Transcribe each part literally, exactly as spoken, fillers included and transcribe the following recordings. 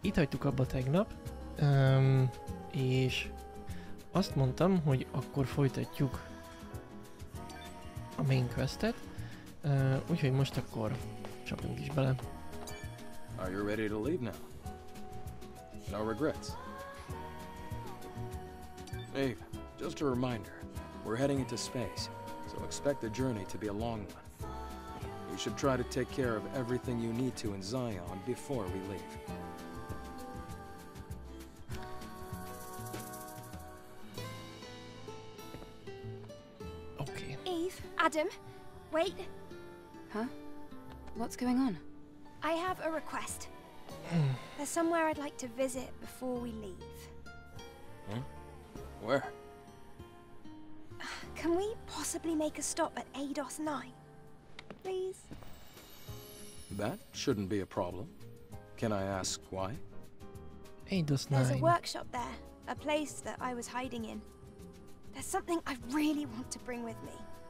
itt hagytuk abba tegnap, um, és azt mondtam, hogy akkor folytatjuk a main questet, uh, úgyhogy most akkor csapjunk is bele. Are you ready to leave now? No regrets. Eve, just a reminder, we're heading into space, so expect the journey to be a long one. You should try to take care of everything you need to in Zion before we leave. Okay. Eve, Adam, wait. Huh? What's going on? I have a request. There's somewhere I'd like to visit before we leave. Hmm? Where? Can we possibly make a stop at Eidos nine? Please? That shouldn't be a problem. Can I ask why? Eidos There's a nine. workshop there, a place that I was hiding in. There's something I really want to bring with me.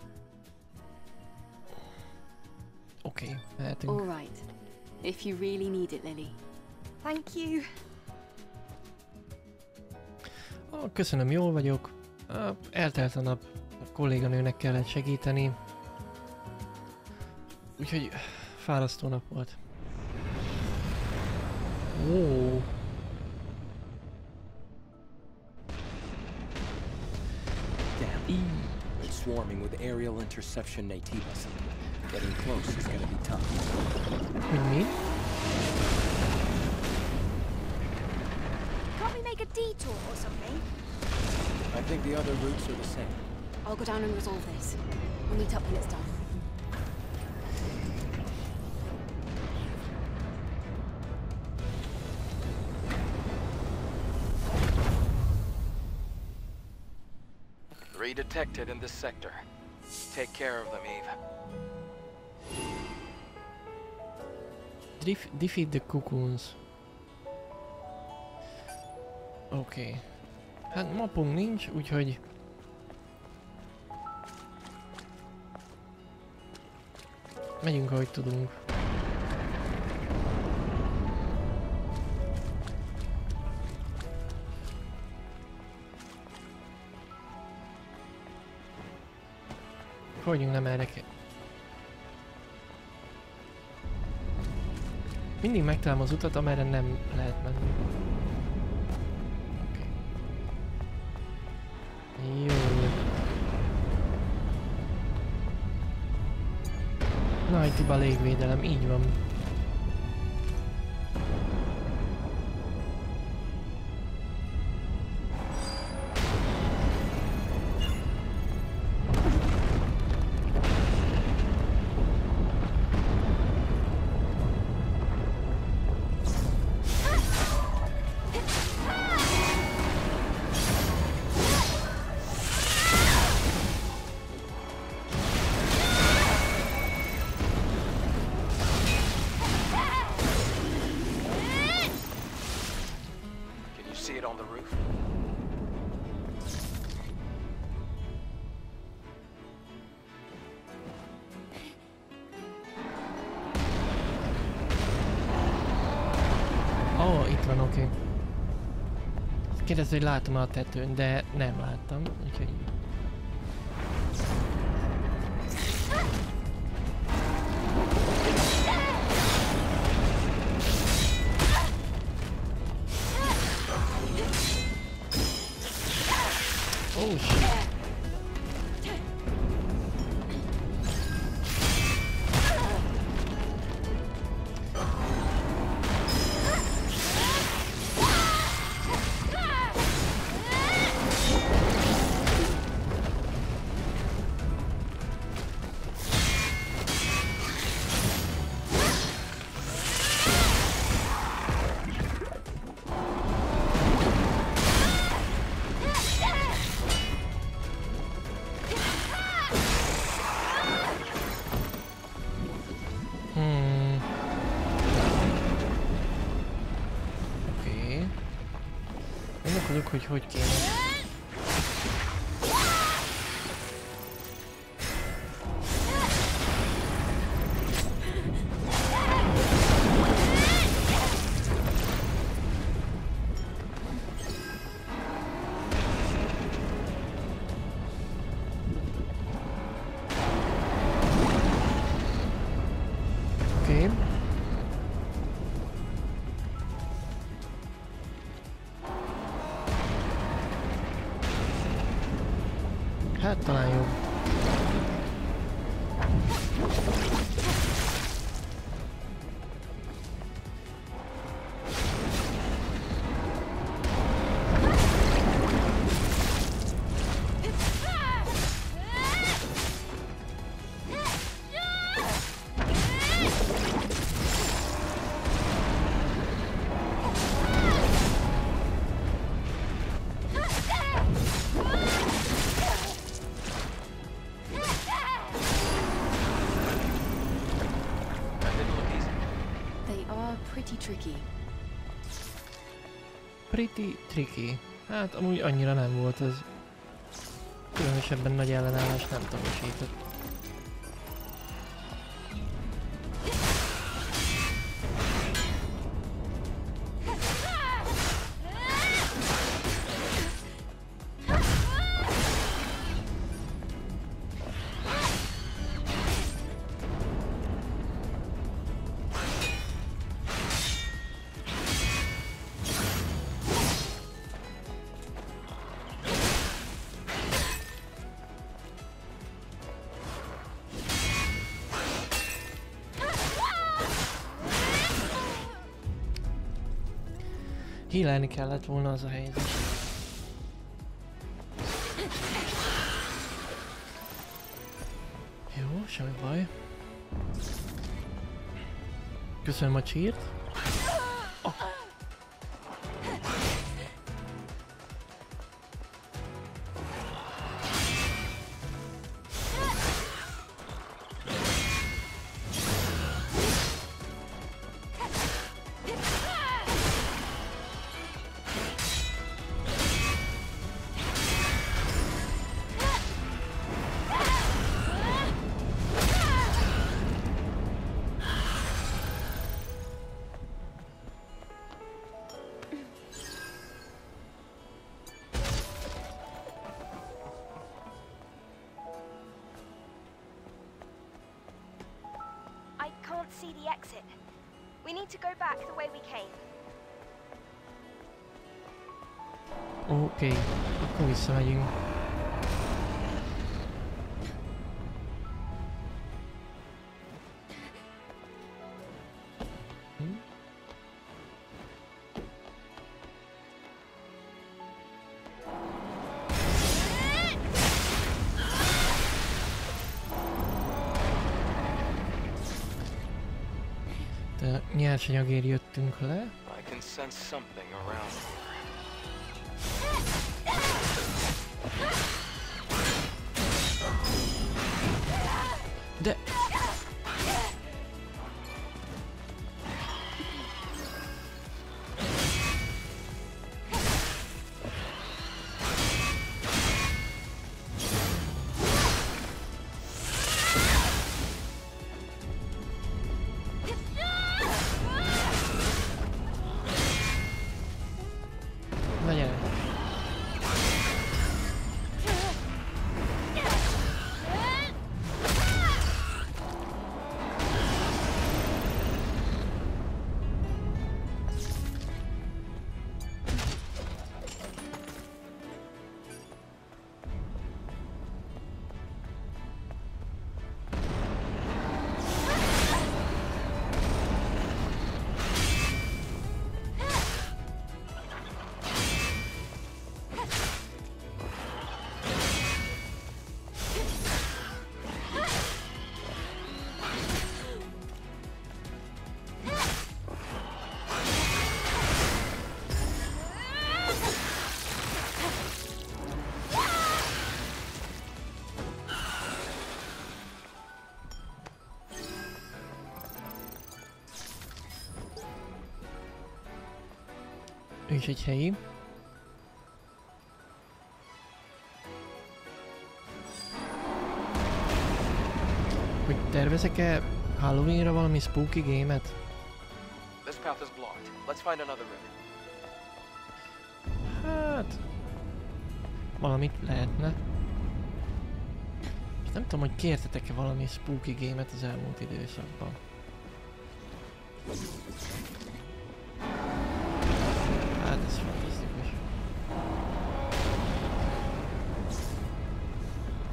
Oké, mehetünk. All right. If you really need it, Lily. Thank you. Ah, köszönöm, jól vagyok. Ah, eltelt a nap, a kolléganőnek kellett segíteni. Úgyhogy fárasztó nap volt. Ó. Damn. It's swarming with aerial interception nativas. Getting close is gonna be tough. Hogy mi? Can't we make a detour or something? I think the other routes are the same. I'll go down and resolve this. We'll meet up when it's done. Three detected in this sector. Take care of them, Eve. Def defeat the cocoons. Oké. Okay. Hát mapunk nincs, úgyhogy... Megyünk, ahogy tudunk. Folyjunk, nem erre kell. Mindig megtalálom az utat, amerre nem lehet menni. Oké. Okay. Jó. Nighty-ba légvédelem, így van. Kérdezte, hogy látom a tetőn, de nem láttam, úgyhogy... Oh shit! Hogy hogy kéne. Hát talán jobb. Pretty tricky. Hát amúgy annyira nem volt ez. Különösebben nagy ellenállás nem tanúsított. Hílelni kellett volna, az a helyzet. Jó, semmi baj. Köszönöm a cheert. Oh. See the exit. We need to go back the way we came. Oké, okay, akkor visszamegyünk. Hm? De nyersanyagért jöttünk le. I can sense something around here. De... Ő is egy helyi. Hogy tervezek-e Halloweenra valami spooky game-et? This path is blocked. Let's find another route. Hát... valamit lehetne. És nem tudom, hogy kértetek-e valami spooky game-et az elmúlt időszakban. Hát ez fantasztikus.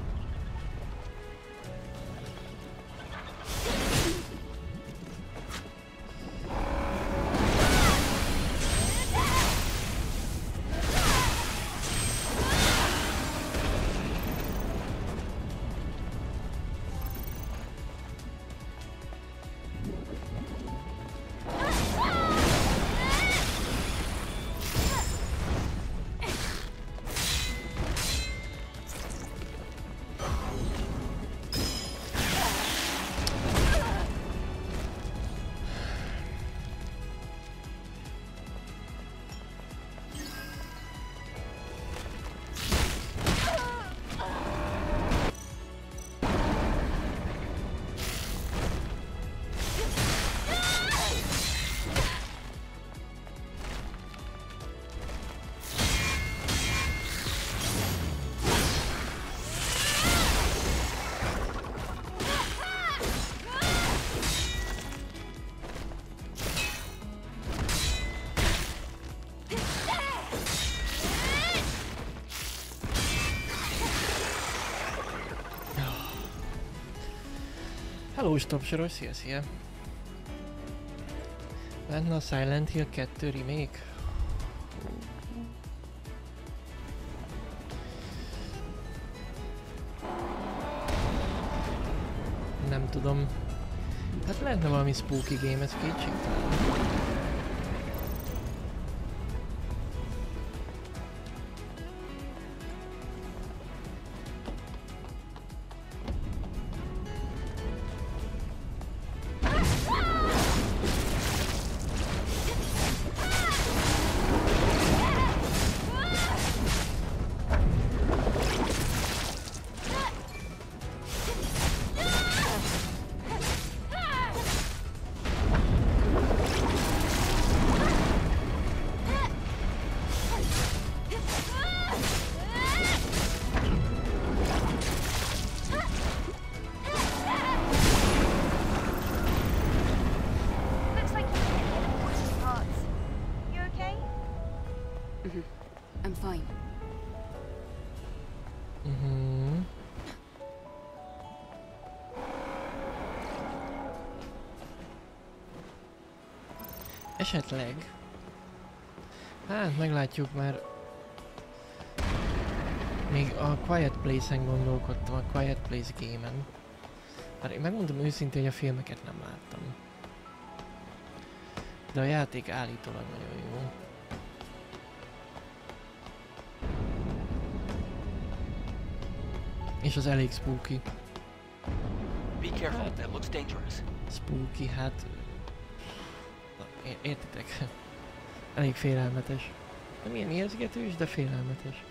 Hello, Stopsoros, szia, szia! Lenne a Silent Hill kettő remake? Nem tudom. Hát lehetne valami spooky game, ez kétségtelen. I'm fine. Mhm. Esetleg... Hát meglátjuk, mert... Még a Quiet Place-en gondolkodtam, a Quiet Place game-en. Már én megmondom őszintén, hogy a filmeket nem láttam. De a játék állítólag nagyon jó. És az elég spooky. Be careful, that looks dangerous. Spooky, hát... Na, értitek? Elég félelmetes. Nem ilyen ijesztgetős, de félelmetes.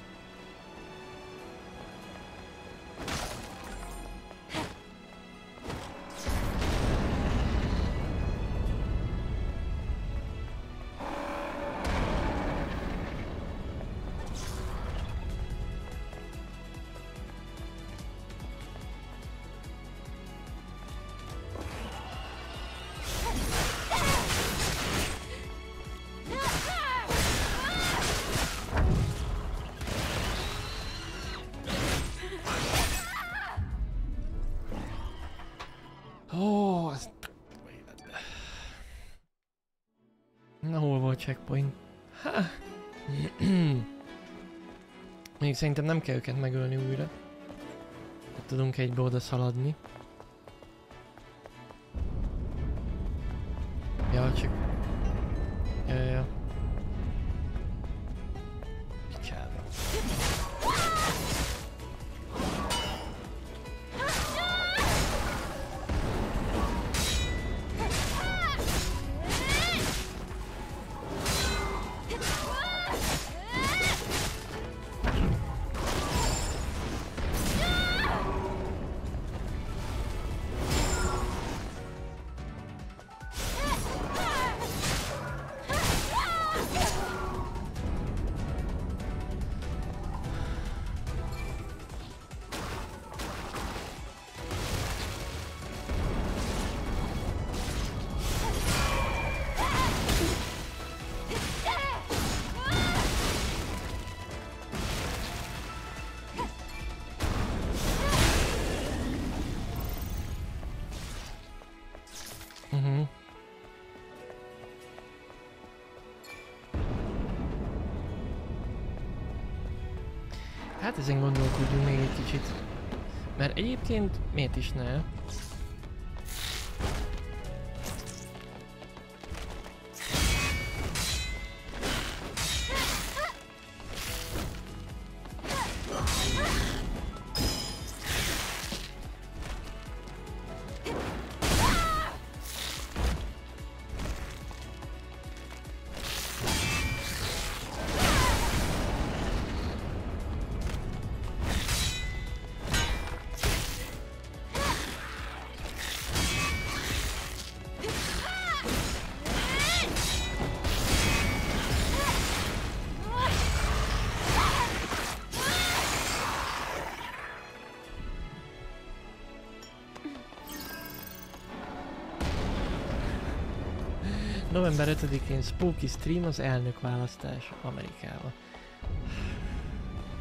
Ó, az... Na, hol volt checkpoint? Ha. Még szerintem nem kell őket megölni újra. Tudunk egybe oda szaladni. Ja, csak... Ja, ja, ja. Picsába. Uh-huh. Hát ezen gondolkodjunk még egy kicsit. Mert egyébként miért is ne? november ötödikén Spooky Stream az elnökválasztás Amerikába.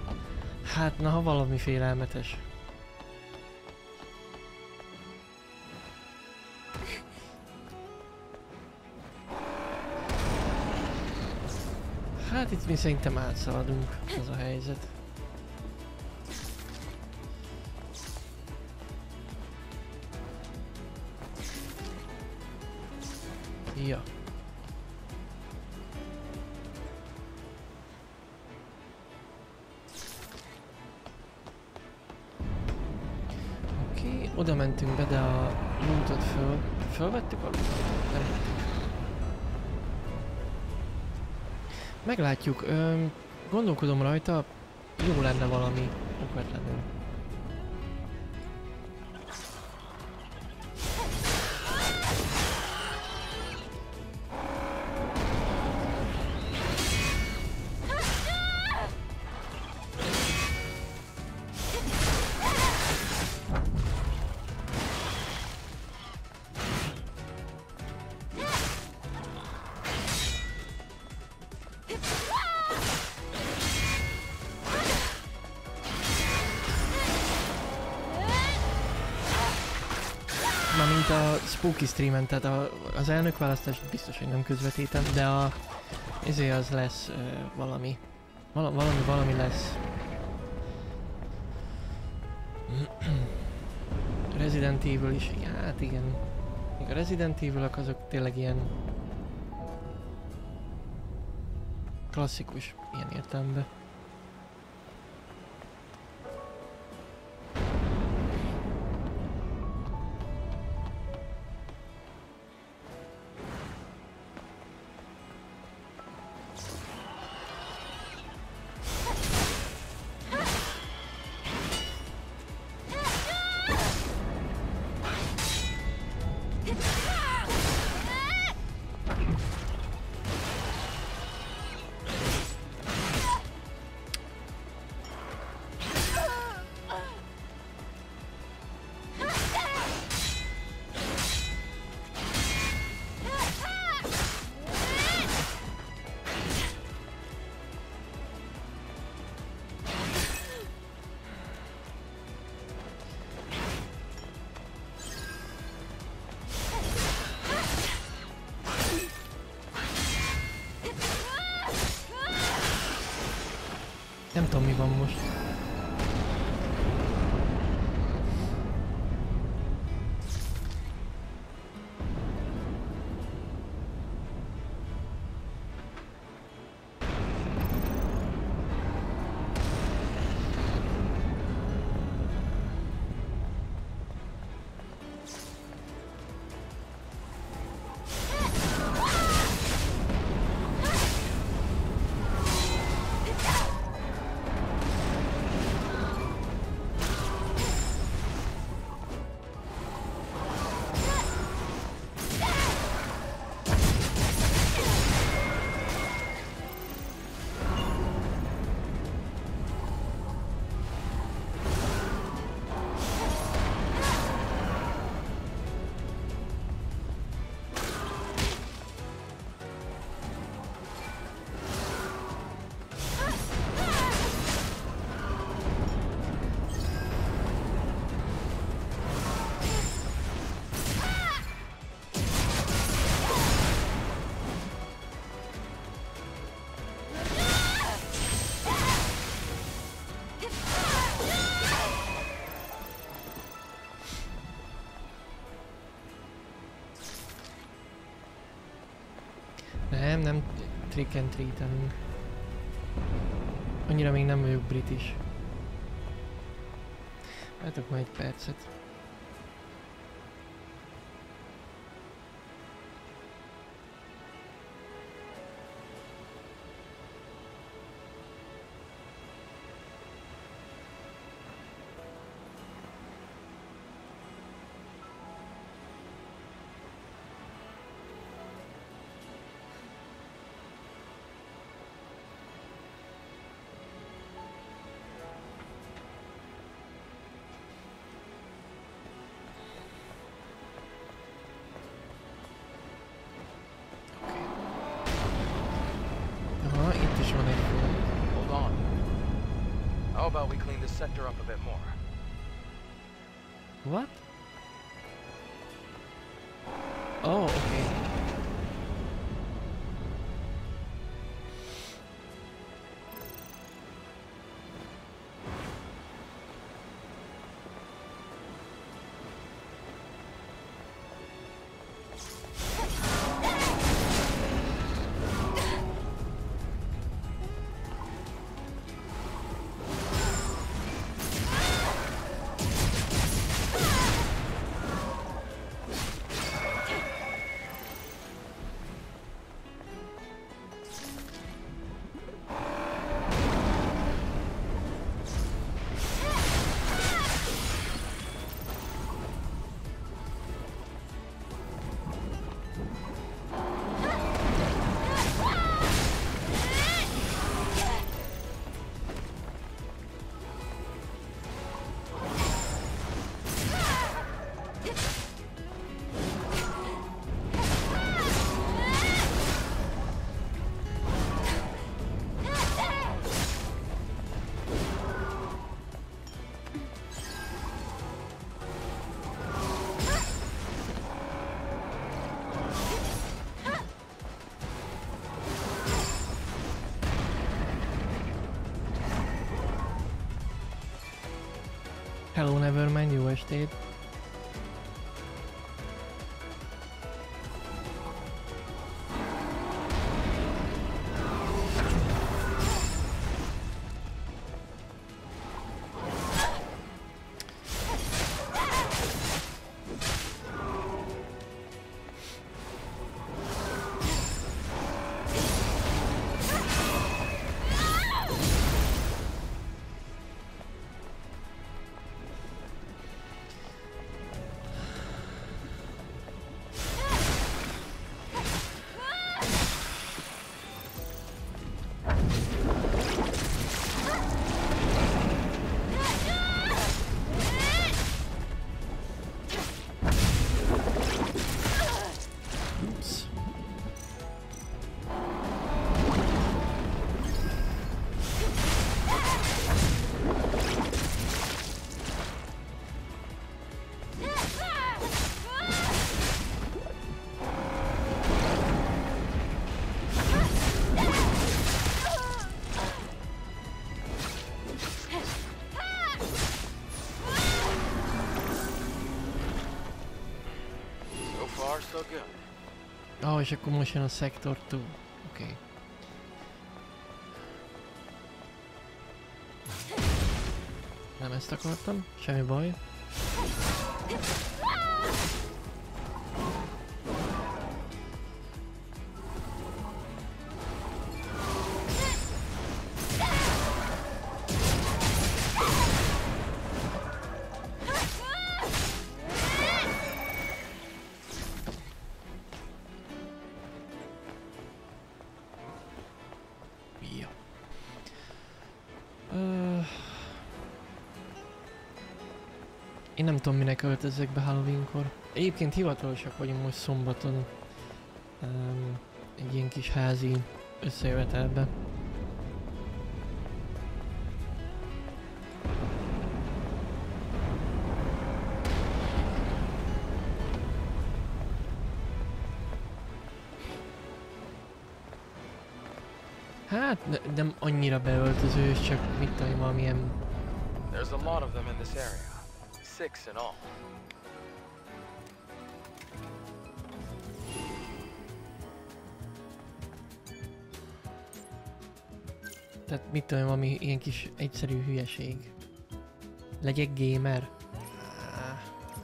Hát na, ha valami félelmetes. Hát itt mi szerintem átszaladunk, az a helyzet. Ja. Oké, okay, oda mentünk be, de a lootot föl... Fölvettük a lootot? Nem vettük. Meglátjuk. Öm, gondolkodom rajta, jó lenne valami okvetlenül. Mint a Spooky streamen, tehát a, az elnökválasztást biztos, hogy nem közvetítem, de a... ezért az lesz uh, valami. Val valami, valami lesz. Resident Evil is, hát igen. Még a Resident Evil-ok azok tényleg ilyen... klasszikus, ilyen értelemben. Nem tudom, mi van most. Nem, nem trick and treat-elünk. Annyira még nem vagyok british. Várjatok majd egy percet. How about we clean this sector up a bit more? What? Oh, okay. Nevermind, jó estét. Ah, és akkor most jön a Sector kettő. Oké. Okay. Nem ezt akartam, semmi baj. Én nem tudom, minek öltözzek be Halloweenkor. Egyébként hivatalosak vagyunk most szombaton. Um, egy ilyen kis házi összejövetelbe. Hát ne, nem annyira beöltözős, csak mit tudom, valamilyen... There's a lot of them in this area. Six in all. Tehát mit tudom, valami ilyen kis egyszerű hülyeség. Legyek gamer? Ah.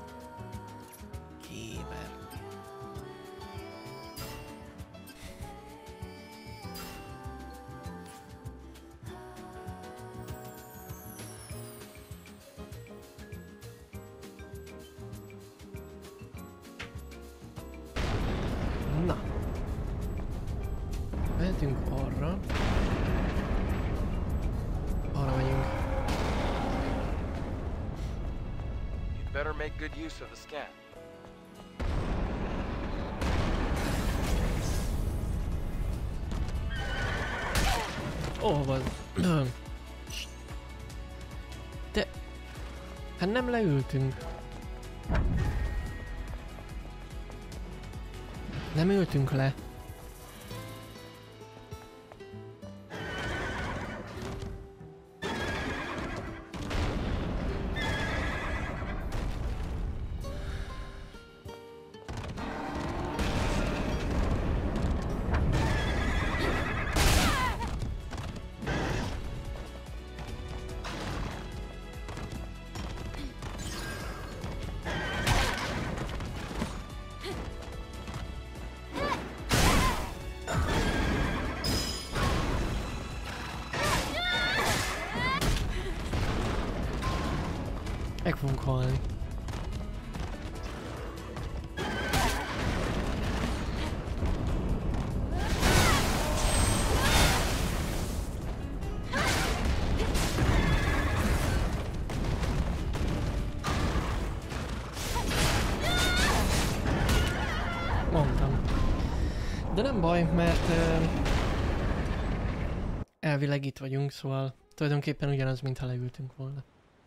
Gamer. Na. Mehetünk arra. Arra megyünk. You'd better make good use of the scan. Oh, van. De... Hát nem leültünk. Nem ültünk le. Meg fogunk halni. Mondtam. De nem baj, mert uh, elvileg itt vagyunk, szóval tulajdonképpen ugyanaz, mintha leültünk volna.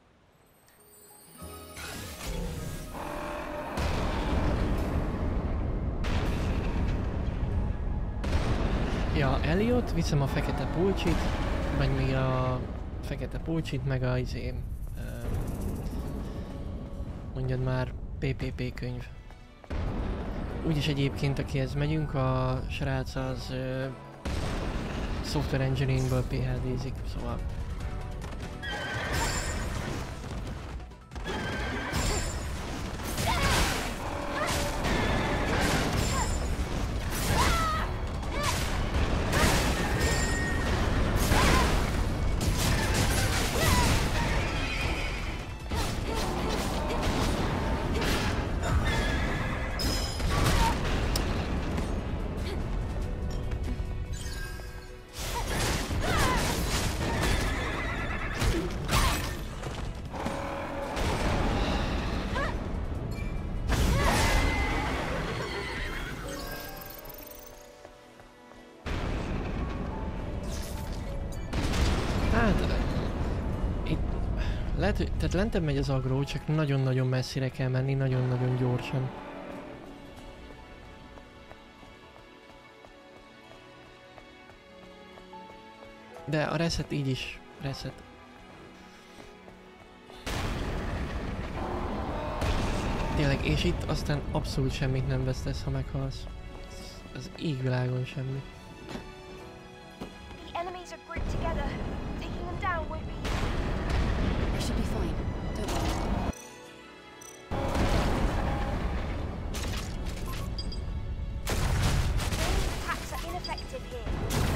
Ja, Elliot, viszem a fekete pulcsit, vagy még a fekete pulcsit, meg a izé, uh, Mondjad már, pé pé pé könyv. Úgyis egyébként, akihez megyünk, a srác az uh, Software Engineering-ből pé há dé-zik, szóval... Lehet, hogy, tehát lentebb megy az agró, csak nagyon-nagyon messzire kell menni, nagyon-nagyon gyorsan. De a reset így is, reset. Tényleg, és itt aztán abszolút semmit nem vesztesz, ha meghalsz. Az égvilágon semmi. The enemies are grouped together. Taking them down won't be easy. I should be fine. Don't worry. Ranged attacks are ineffective here.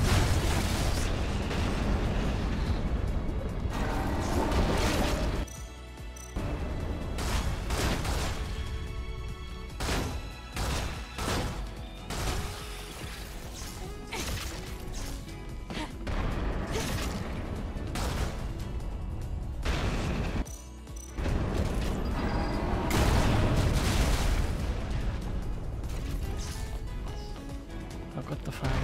Akadt a fára.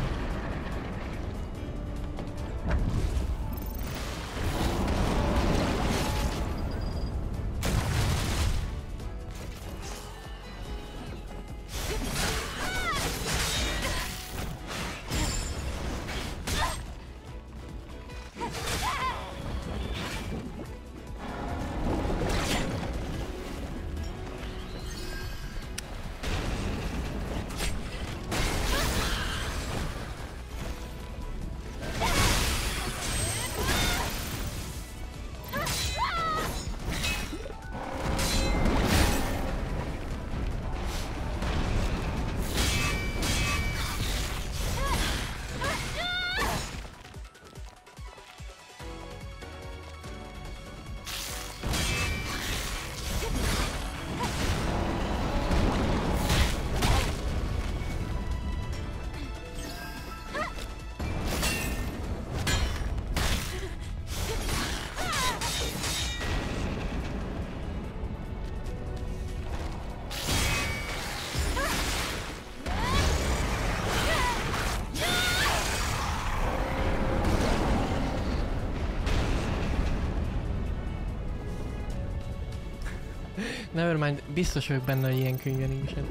Nevermind, biztos vagyok benne, hogy ilyen könyve nincsen.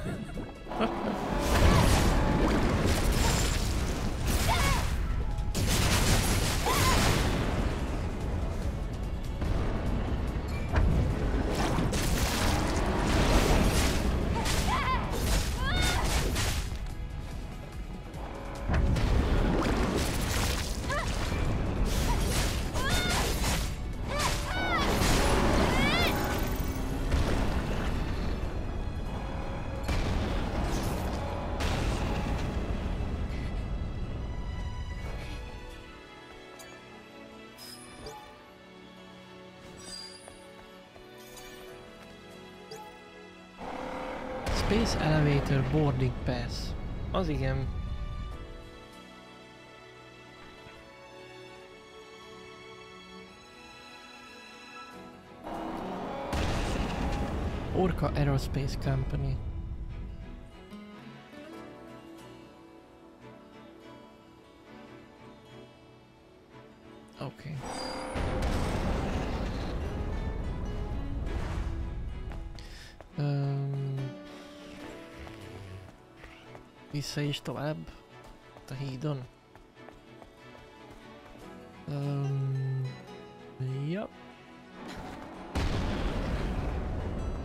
Space Elevator Boarding Pass. Az igen. Orca Aerospace Company. Oké. Okay. Um, vissza is tovább a hídon. Um, ja.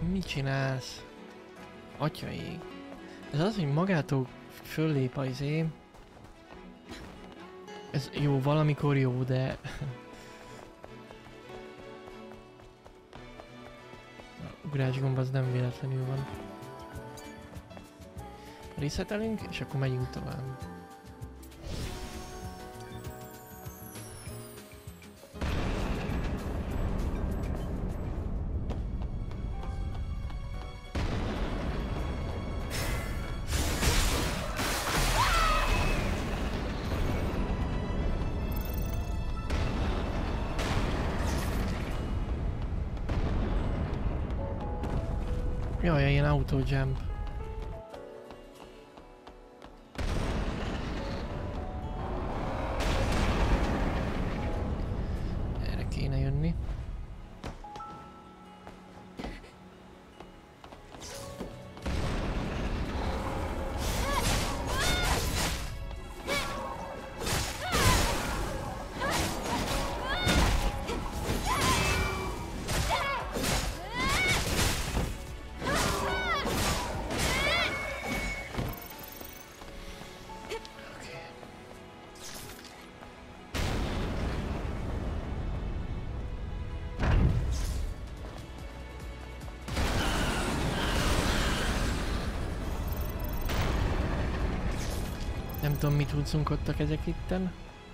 Mit csinálsz? Atyaig. Ez az, hogy magától föllép az izé. Ez jó, valamikor jó, de... A ugrásgomb az nem véletlenül van. Resetelünk, és akkor megyünk tovább. Jaj, ilyen auto-jump. Erre kéne jönni. Nem tudom, mit húzunkodtak ezek itten.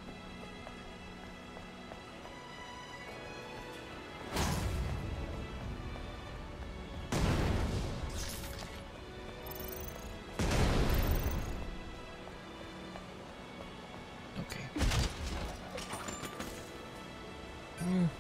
Oké. Hmm.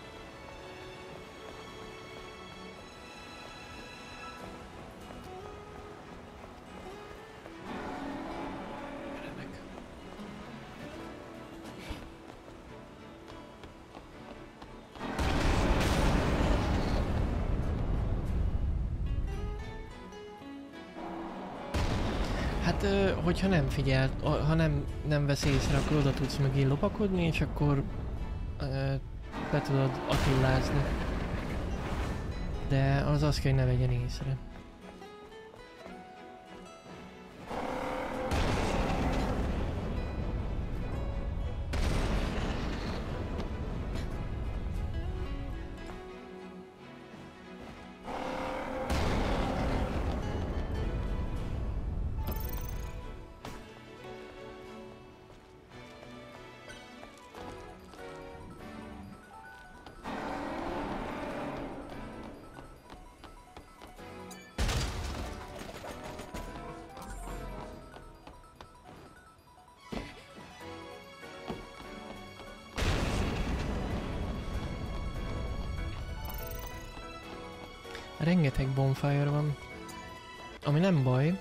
Hát, ö, hogyha nem figyel, ha nem, nem vesz észre, akkor oda tudsz mögé lopakodni, és akkor ö, be tudod attillázni. De az az kell, hogy ne vegyen észre. Rengeteg bonfire van, ami nem baj.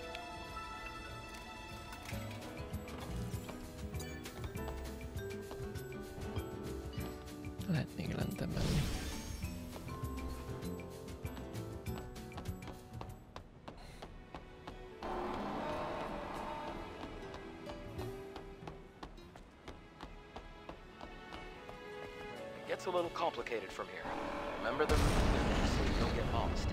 Lehet még lentebb menni. Gets a little complicated from here. Remember the route so you don't get lost.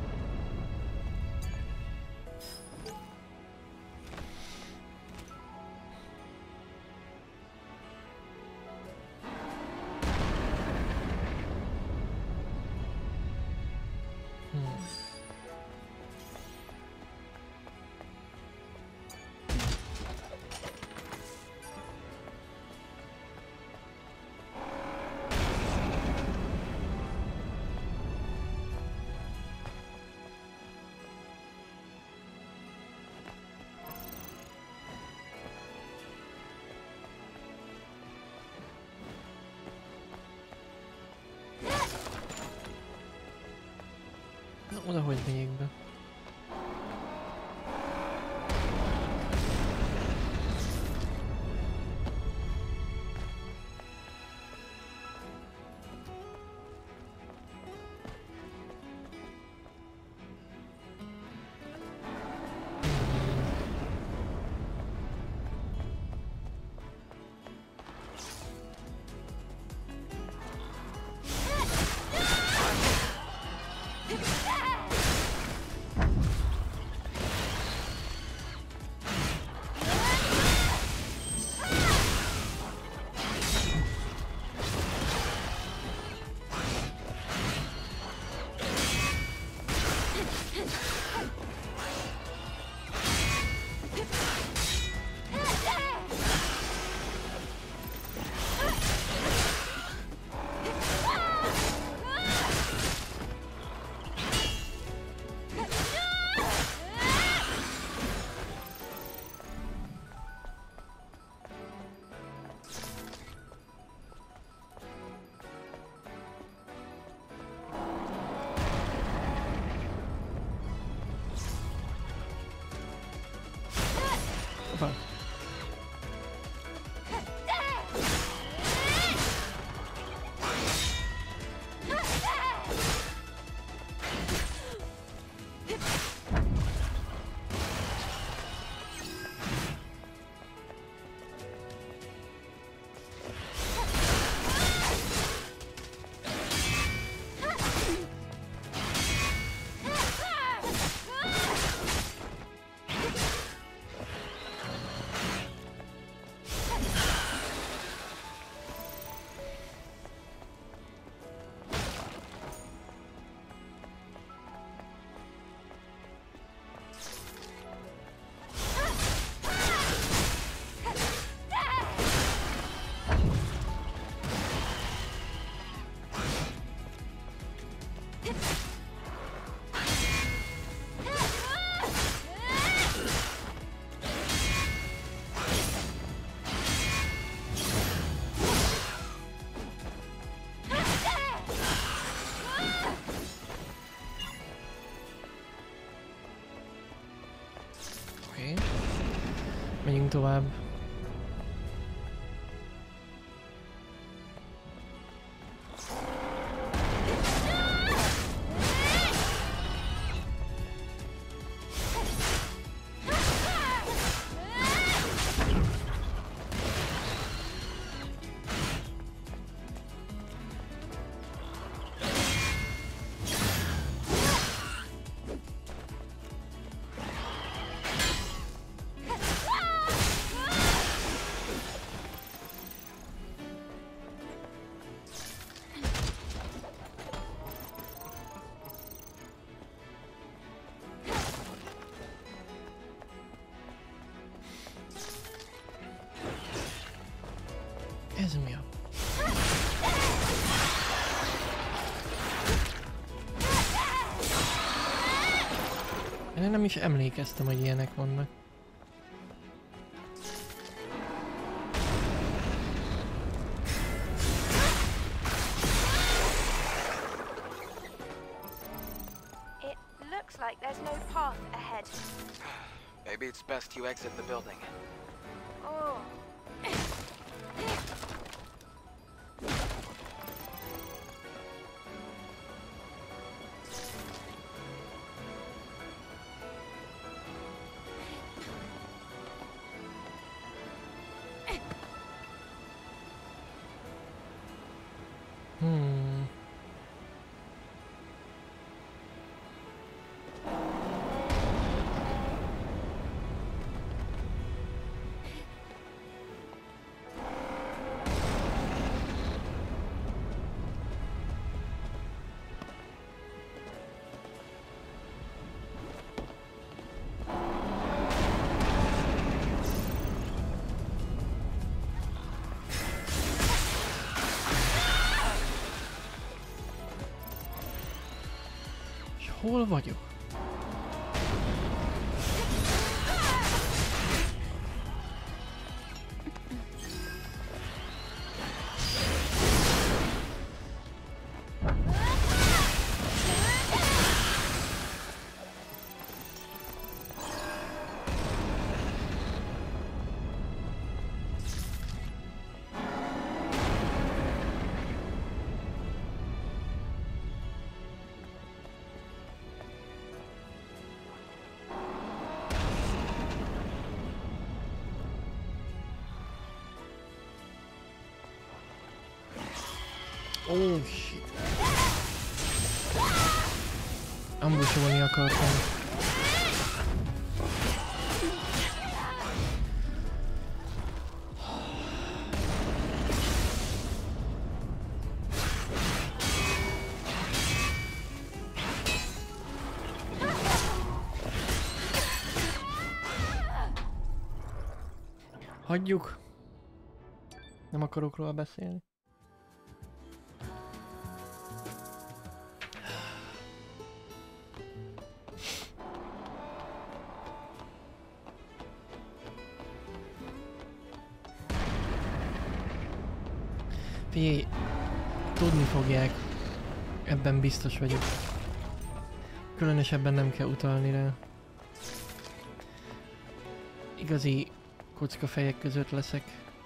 Na, oda hogy megyek be? Hoppá. Oké. Menjünk tovább. Ez mi a... Én nem is emlékeztem, hogy ilyenek vannak. It looks like there's no path ahead. Maybe it's best you exit the building. Oh. Hmm. Hol vagyok? Oh shit. Ambusolni akartam. Hagyjuk. Nem akarok róla beszélni. Figyelj, tudni fogják, ebben biztos vagyok. Különösebben nem kell utalni rá. Igazi kockafejek között leszek.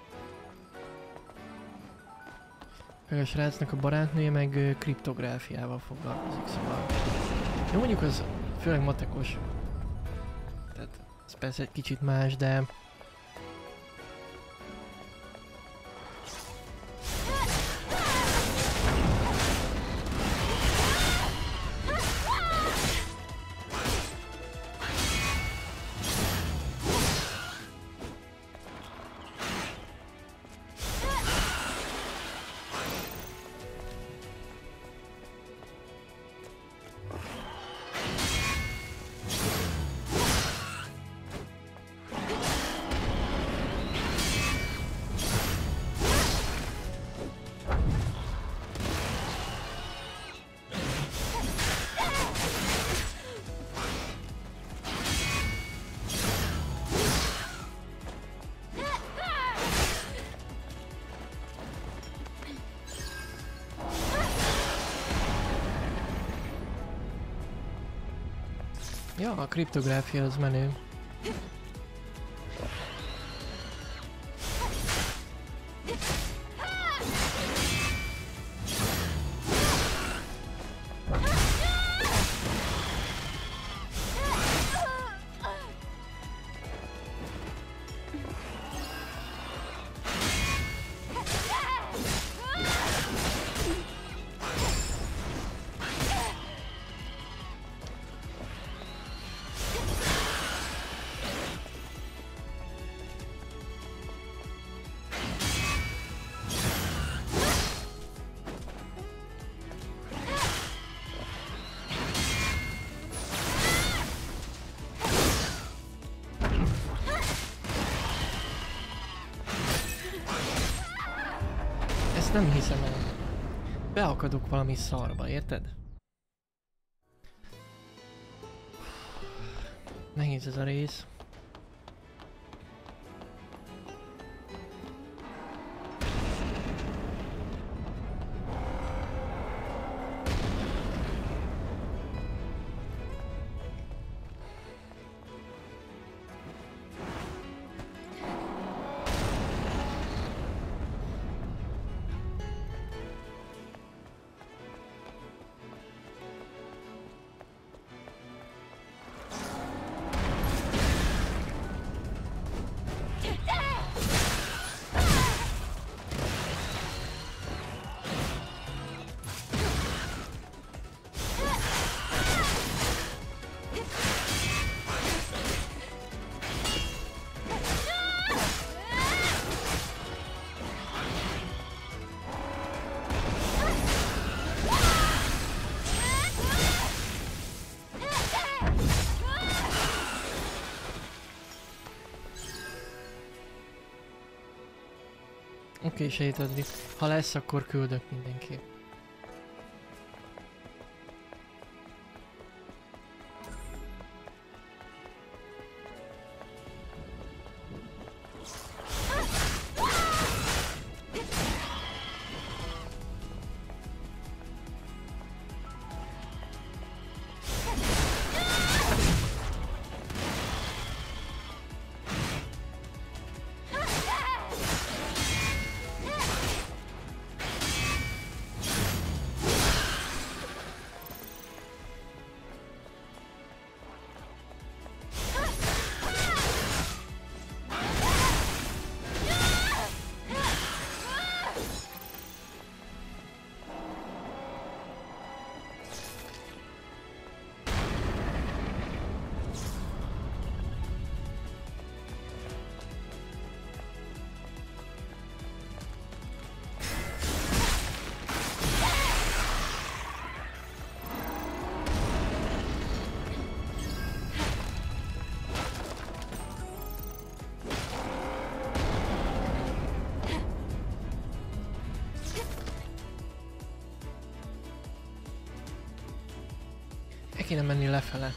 Meg a srácnak a barátnője meg ö, kriptográfiával foglalkozik, szóval... Jó, mondjuk az főleg matekos. Tehát ez persze egy kicsit más, de... Ja, a kriptográfia az menő. Nem hiszem el. Beakadok valami szarba, érted? Nehéz ez a rész. Oké, okay, sétadni. Ha lesz, akkor küldök mindenképp. Kéne menni lefele.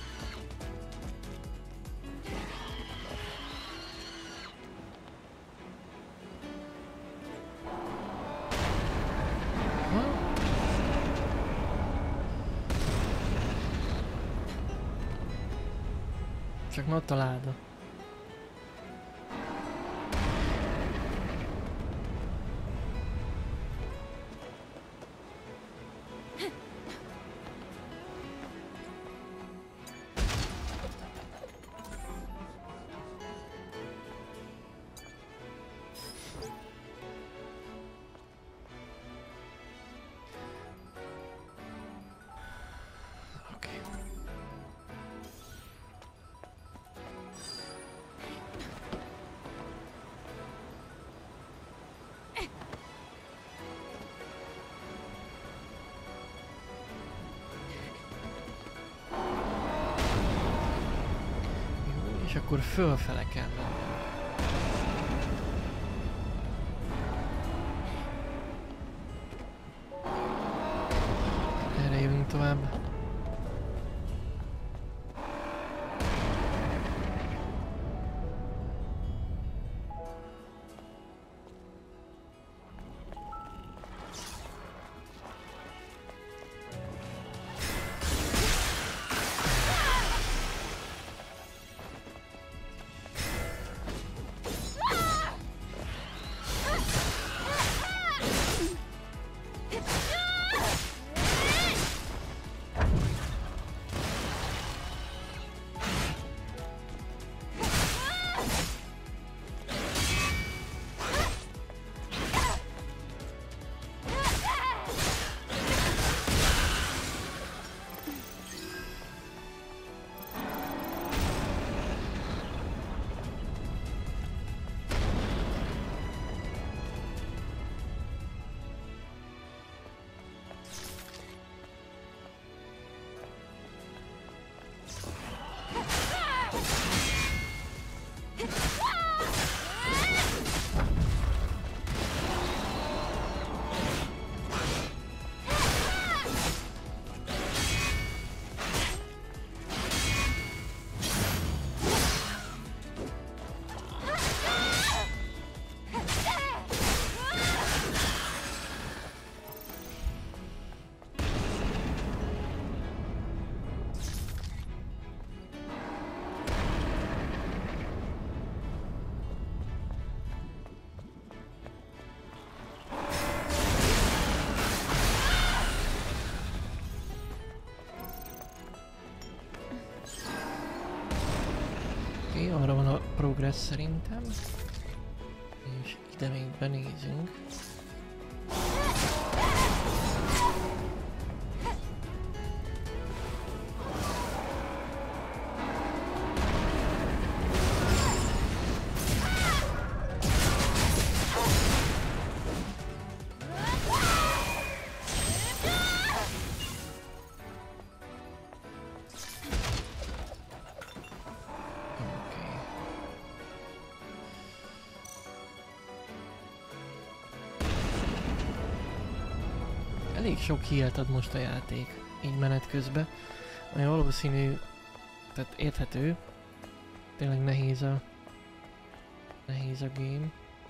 Ha? Csak ma ott a láda. És akkor fölfele kell mennem. Erre jövünk tovább. Oké, arra van a progress szerintem. És ide még benézünk. Elég sok healt ad most a játék, így menet közben. Ami valószínű, tehát érthető. Tényleg nehéz a... nehéz a game.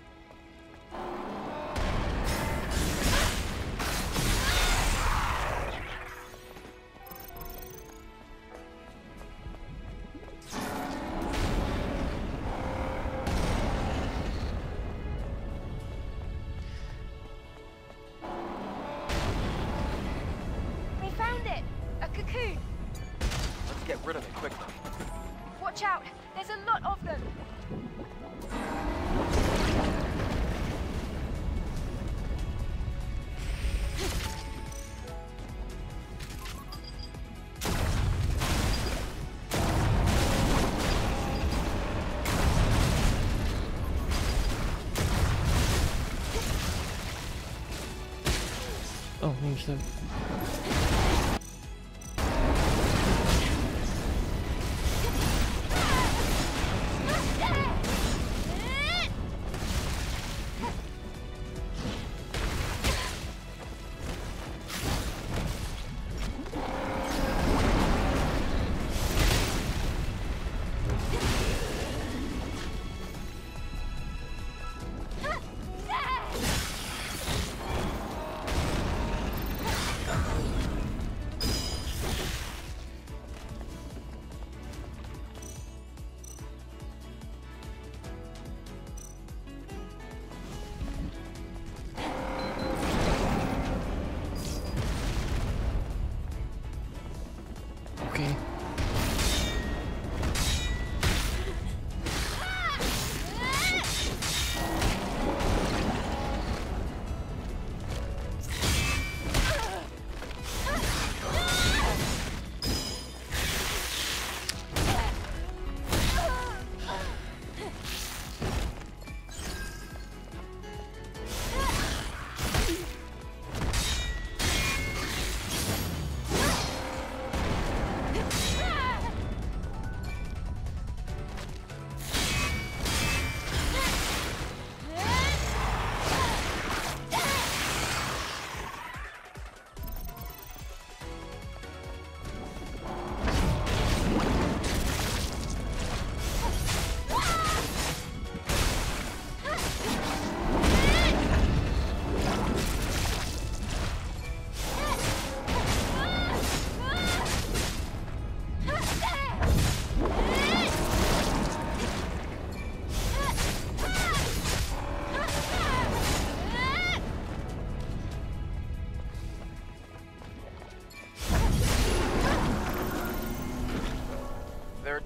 Oh, nincs több.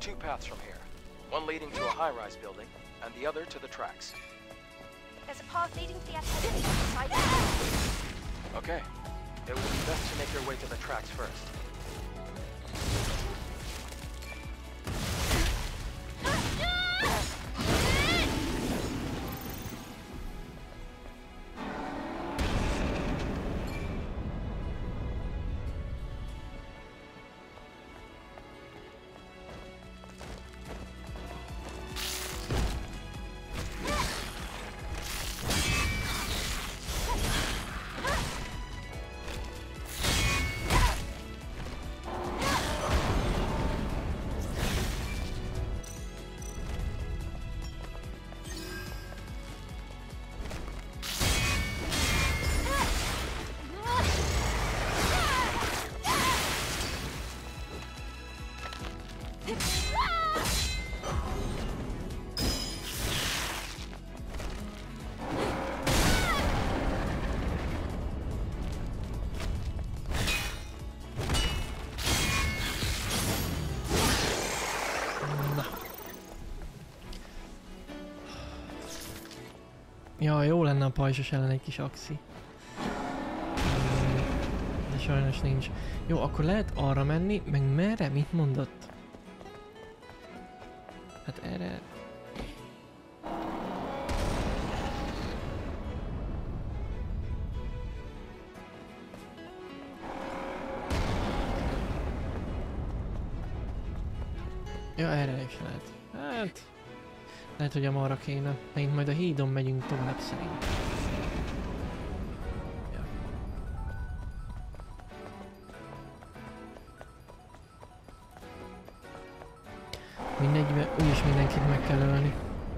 two paths from here. One leading to a high-rise building, and the other to the tracks. There's a path leading to the academy on the side. Okay. It would be best to make your way to the tracks first. Ja, jó lenne a pajzsos ellen egy kis axi. De sajnos nincs. Jó, akkor lehet arra menni, meg merre? Mit mondott? Hát erre... Ja, erre is lehet. Hát... Lehet, hogy arra kéne. Megint majd a hídon megyünk tovább szerint. Ja. Mindegy, mert úgyis mindenkit meg kell ölni.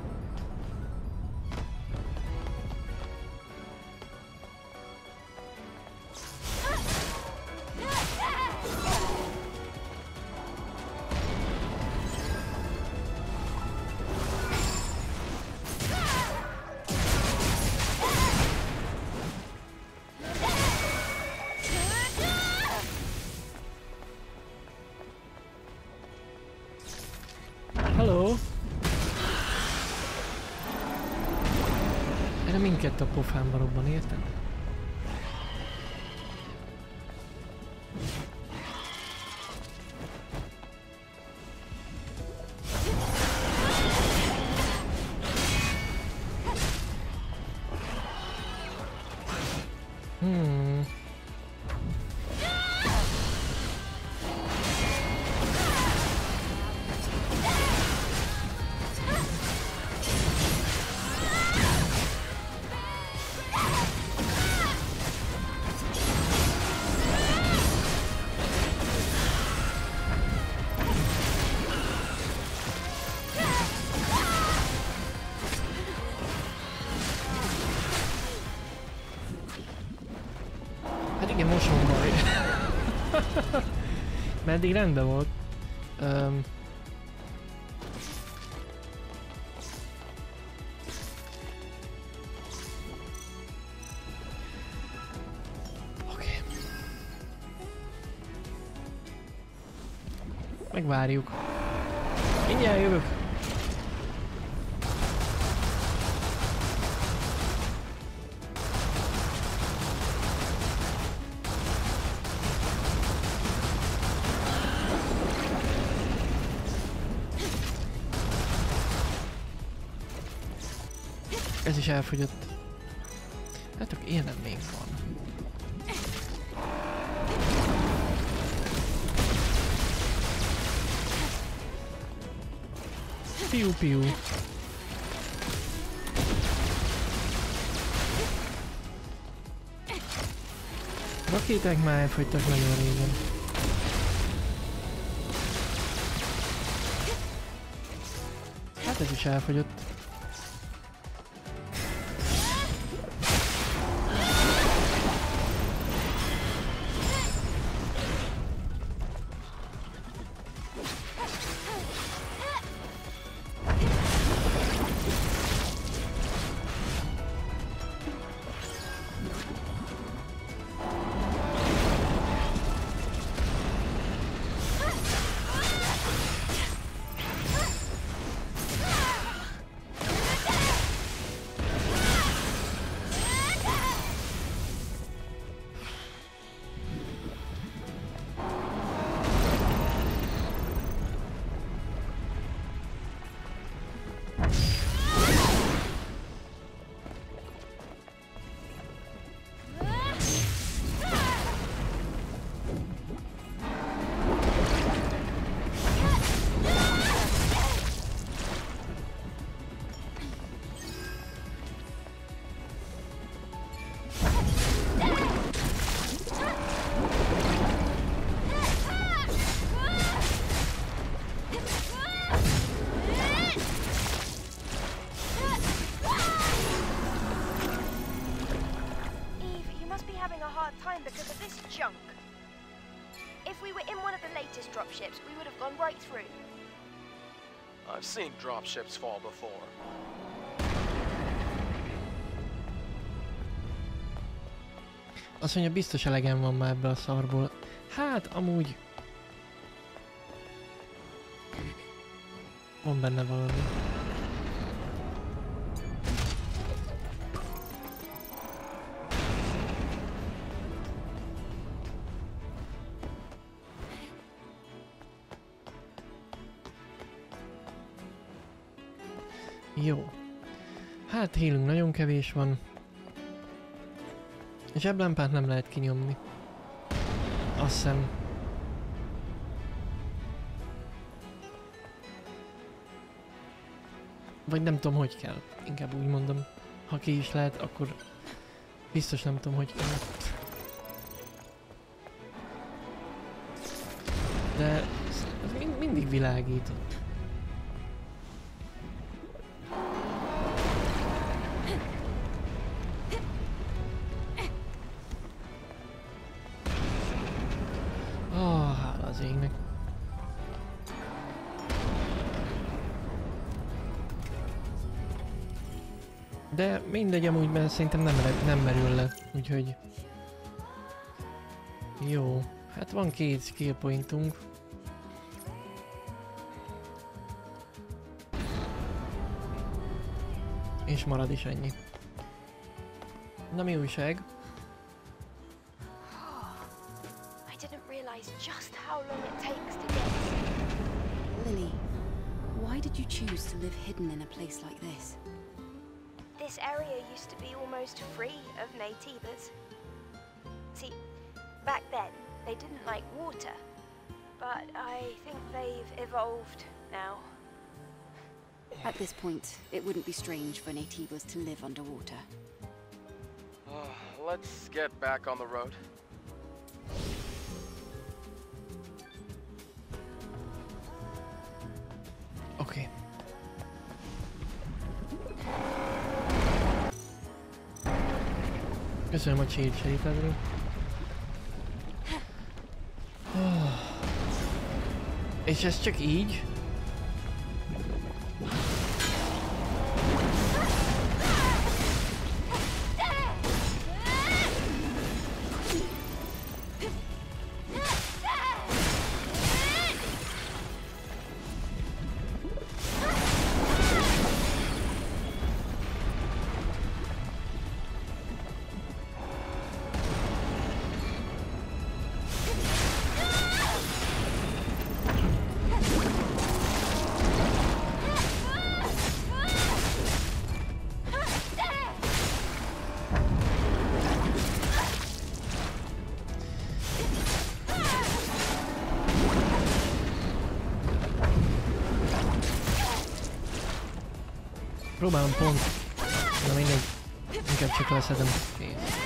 Minket a pofámba robban, érted? Hmm. Igen, most van baj. Meddig rendben volt. Um, Oké. Okay. Megvárjuk. Mindjárt jövök. Ez is elfogyott. Hát akkor ilyen nem még van. Piu piu. Rakéták már elfogytak nagyon régen. Hát ez is elfogyott. junk. If we were in one of the latest dropships, we would have gone right through. I've seen dropships fall before. Azt mondja, biztos elegem van már ebből a szarból. Hát, amúgy... Van benne valami. Jó. Hát healünk nagyon kevés van. Zseblámpát nem lehet kinyomni. Azt hiszem. Vagy nem tudom, hogy kell. Inkább úgy mondom. Ha ki is lehet, akkor biztos nem tudom, hogy kell. De ez mind, mindig világított. Ah, hála az égnek. De mindegy amúgy, mert szerintem nem, nem merül le, úgyhogy... Jó, hát van két skill pointunk. És marad is ennyi. Na mi újság? I didn't realize just how long it takes to get. Lily, why did you choose to live hidden in a place like this? This area used to be almost free of natives. See, back then they didn't like water, but I think they've evolved now. At this point, it wouldn't be strange for nativas to live underwater. Uh, let's get back on the road. Oké. Okay. Köszönöm a cheat segítedről. Oh. És ez csak így? Próbálom pont. Na mindegy. Inkább csak leszedem. Kész.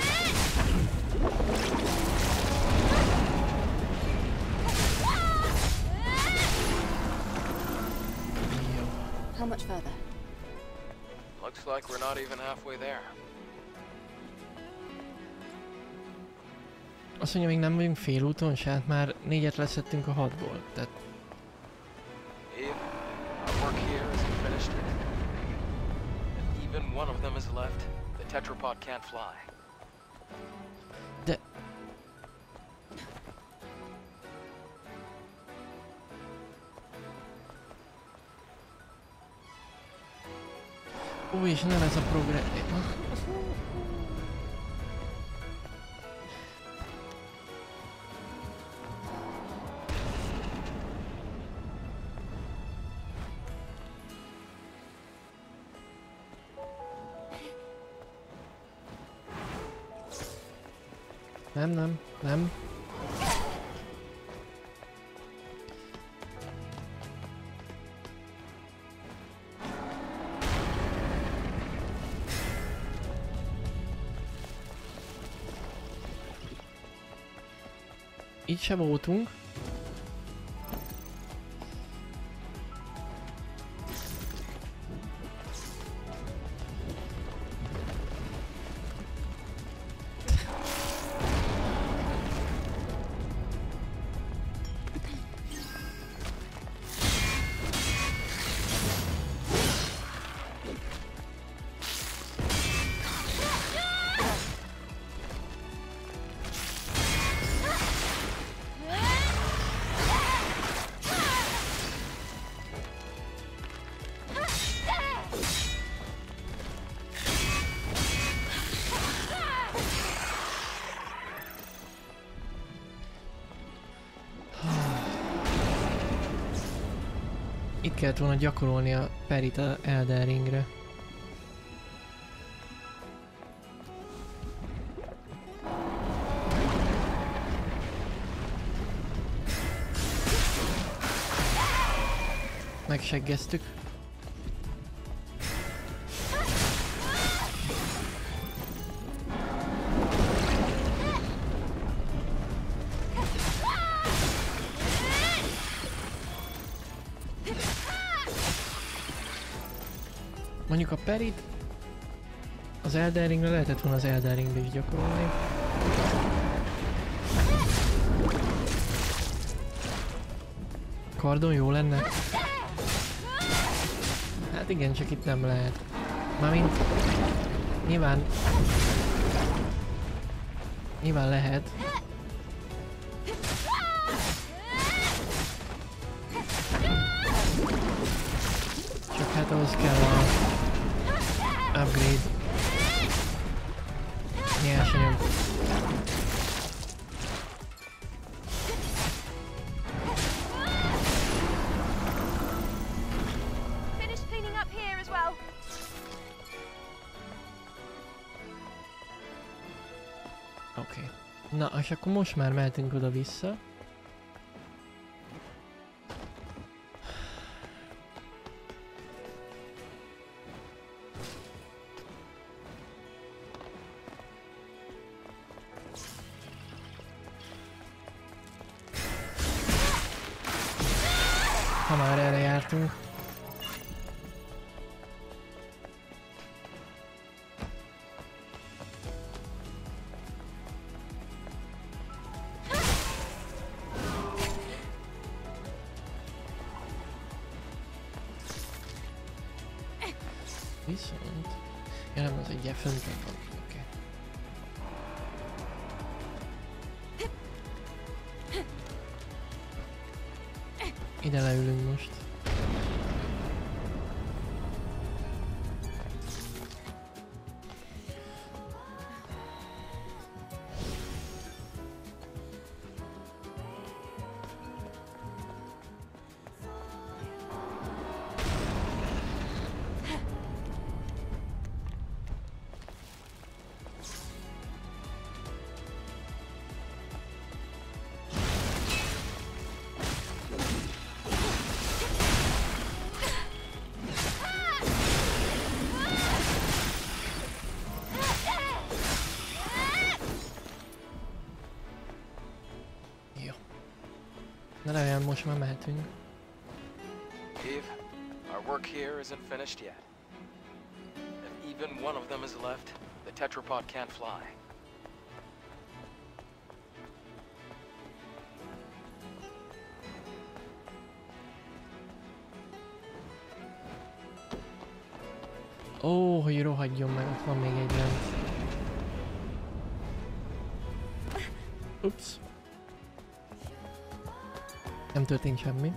Jó. How much further? Looks like we're not even halfway there. Azt mondja, még nem vagyunk félúton, se hát már négyet leszettünk a hatból, tehát... Eve, our work here isn't finished. Even one of them is left. The tetrapod can't fly. De... Ó, és nem ez a program... Nem, nem, nem. Itt se voltunk. Itt kellett volna gyakorolni a Perit a Elden Ringre. Megseggeztük. Mondjuk a Perit az Elden Ringre lehetett volna az Elden Ringre is gyakorolni. Kardon jó lenne? Hát igen, csak itt nem lehet. Mármint nyilván nyilván lehet. Csak hát ahhoz kell a upgrade nyersanyag. Finished cleaning up here as well. Oké. Okay. Na, és akkor most már mehetünk oda-vissza. Ha már erre jártunk. Viszont... Ja nem, az egy föntön van. Oké. Ide leülünk most. Na remélem most már mehetünk. Eve, our work here isn't finished yet. If even one of them is left, the tetrapod can't fly. Ó, hogy rohadjon meg, ott van még egy lent. Ups. Nem történt semmi.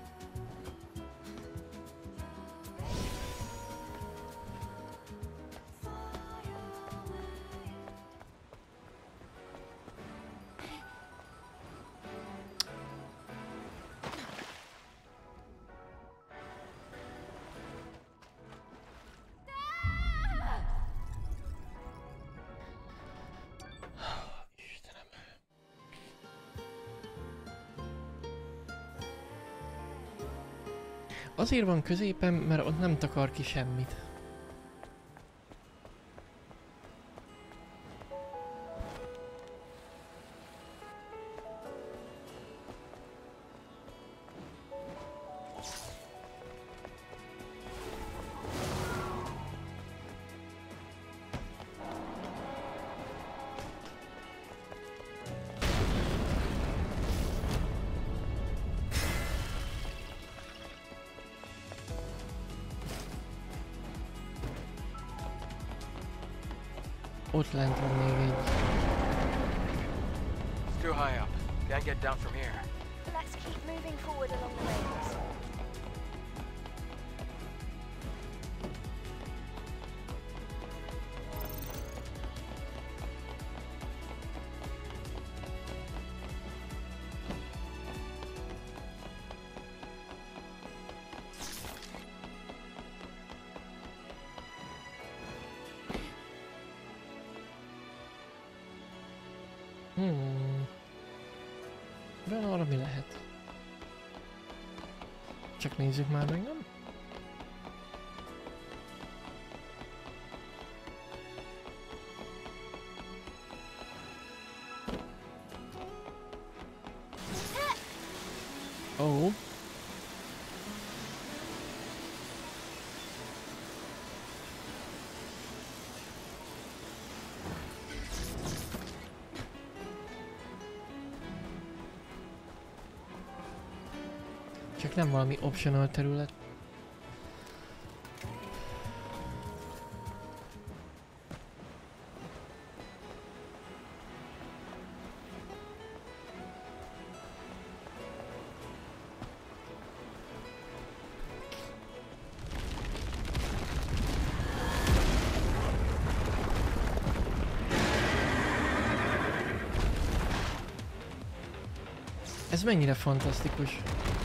Azért van középen, mert ott nem takar ki semmit. Ott lent van még egy. It's too high up. Can't get down from here. Let's keep moving forward along the rails. Hmm. De arra mi lehet? Csak nézzük már meg, nem? Ó. Csak nem valami optional terület. Ez mennyire fantasztikus.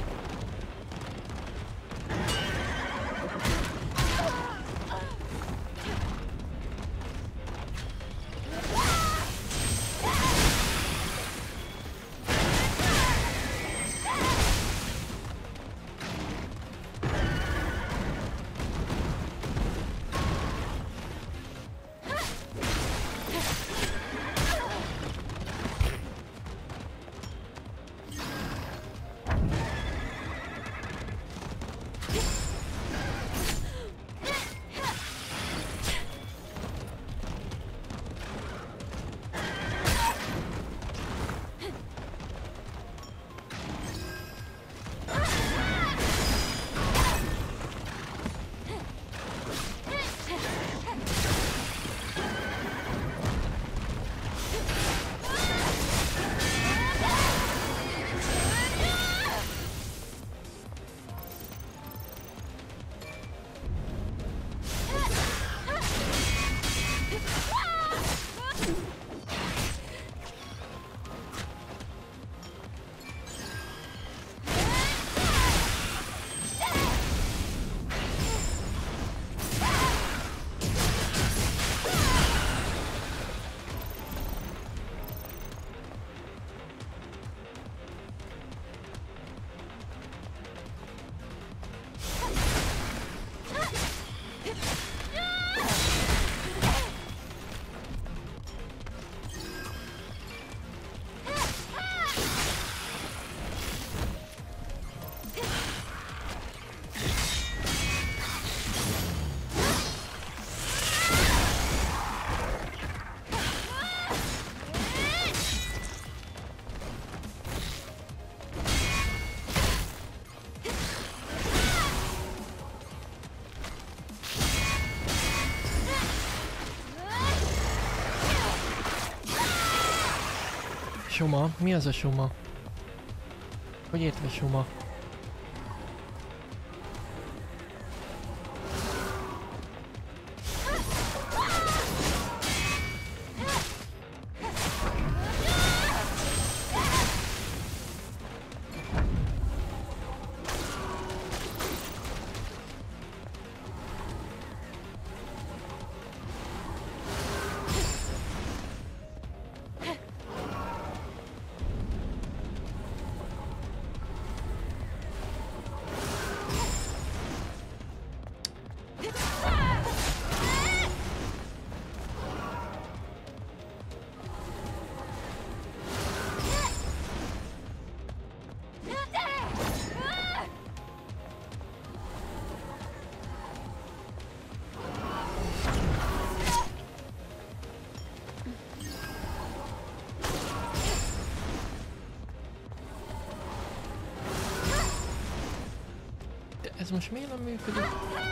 Soma? Mi az a soma? Hogy értve soma? Ez most miért nem működik?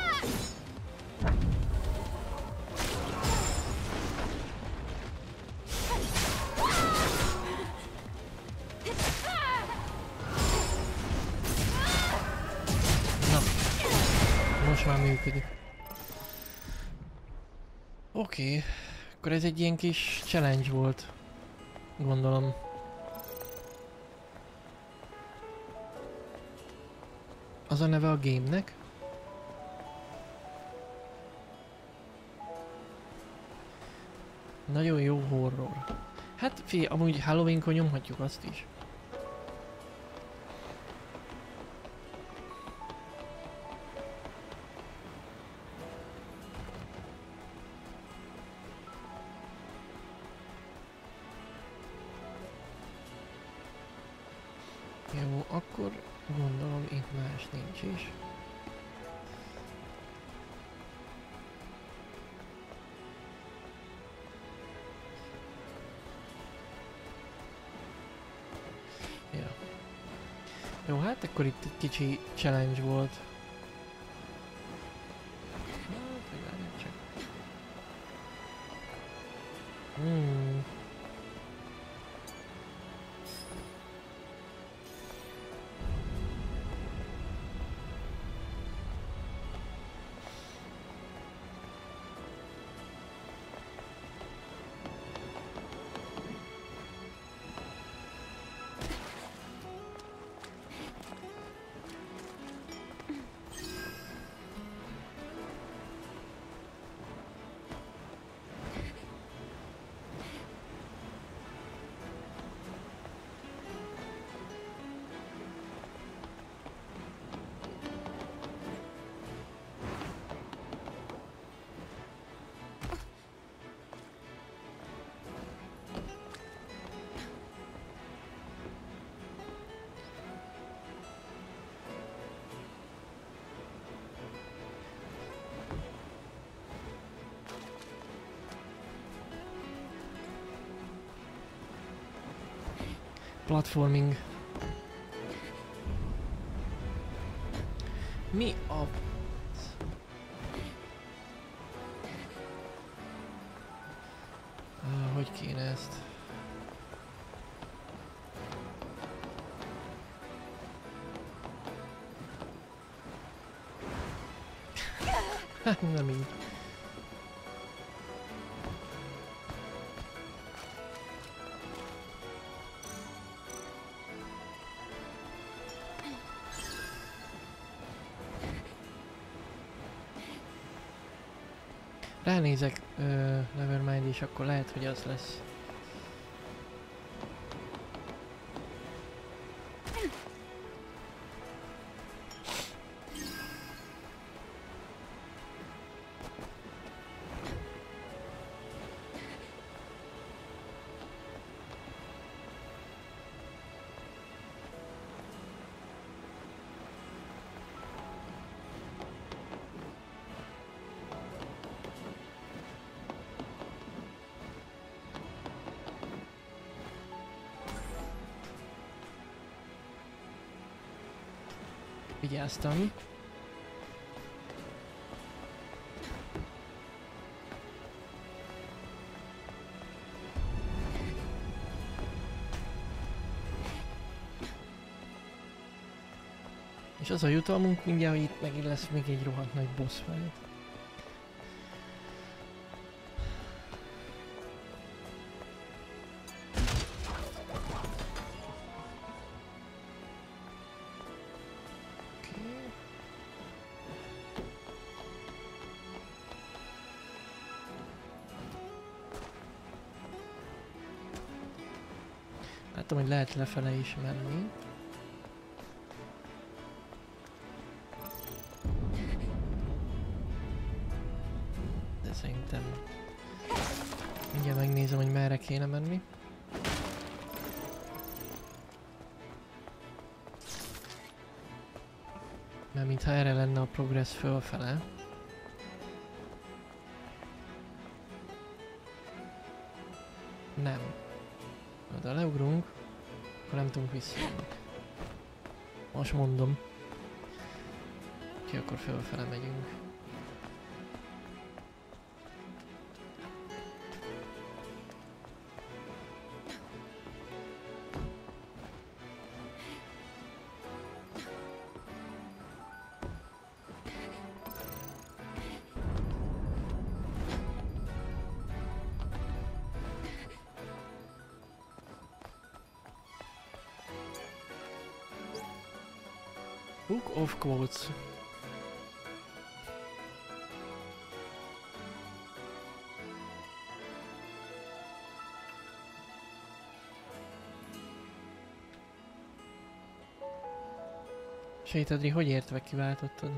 Na, most már működik. Oké, okay. Akkor ez egy ilyen kis challenge volt, gondolom. Az a neve a game-nek? Nagyon jó horror. Hát figyelj, amúgy Halloweenkor nyomhatjuk azt is. Jó, akkor gondolom itt más nincs is. Ja. Jó, hát akkor itt egy kicsi challenge volt. Hát, hogy várjál csak. Hmm. Platforming. Mi a... Ah, hogy kéne ezt? Hát nem így. Ránézek uh, Nevermind és akkor lehet, hogy az lesz. Vigyáztam. És az a jutalmunk mindjárt, hogy itt megint lesz még egy rohadt nagy boss fight. Látom, hogy lehet lefele is menni. De szerintem... Mindjárt megnézem, hogy merre kéne menni. Mert mintha erre lenne a progress fölfele. Nem. Ha leugrunk, akkor nem tudunk visszajönni. Most mondom. Úgyhogy akkor fölfele megyünk. Book of Quotes. Sétadri, hogy értve kiváltottad?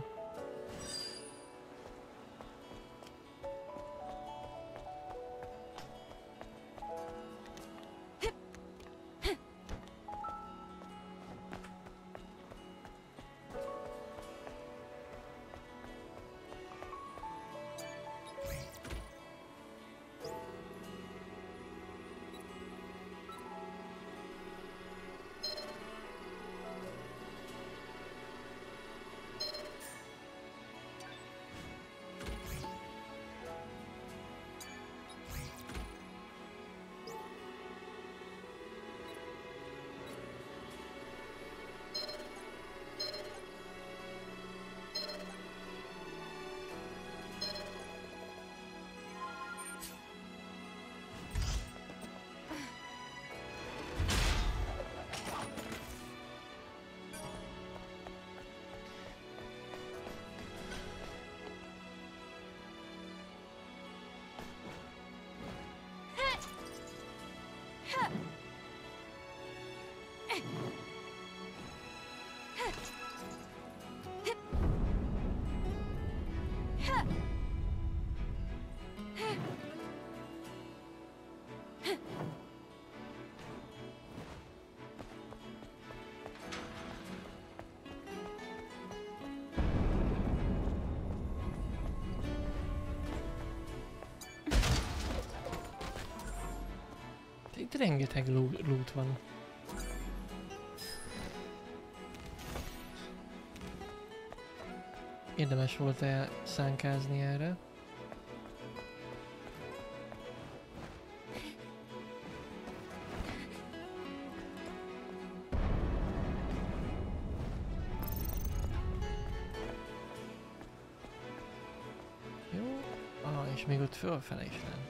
Itt rengeteg loot van. Érdemes volt elszánkázni erre. Jó. Ah, és még ott fölfele is lenne.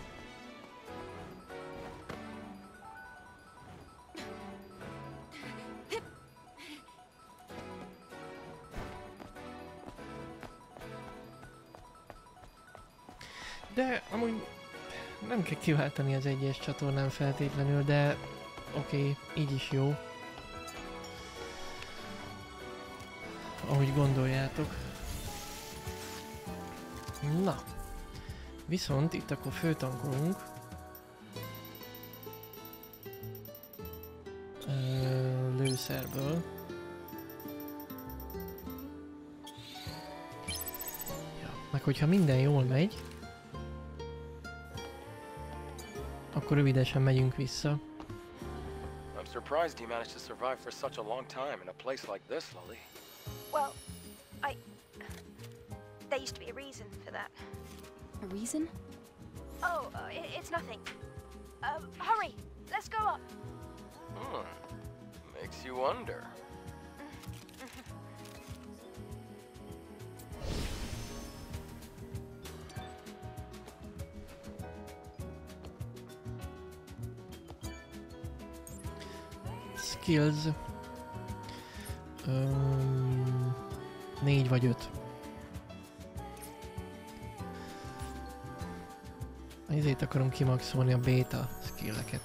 De amúgy nem kell kiváltani az egyes csatornán feltétlenül, de oké, okay, így is jó. Ahogy gondoljátok. Na. Viszont itt akkor főtankolunk. Ö, lőszerből. Ja, meg hogyha minden jól megy, akkor rövidesen megyünk vissza. I'm surprised you managed to survive for such a long time in a place like this, Lily. Well, I... There used to be a reason for that. A reason? Oh, uh, it, it's nothing. Uh, hurry! Let's go up! Hmm. Makes you wonder. Skills. Um, négy vagy öt. Ezért akarom kimaxolni a beta skilleket.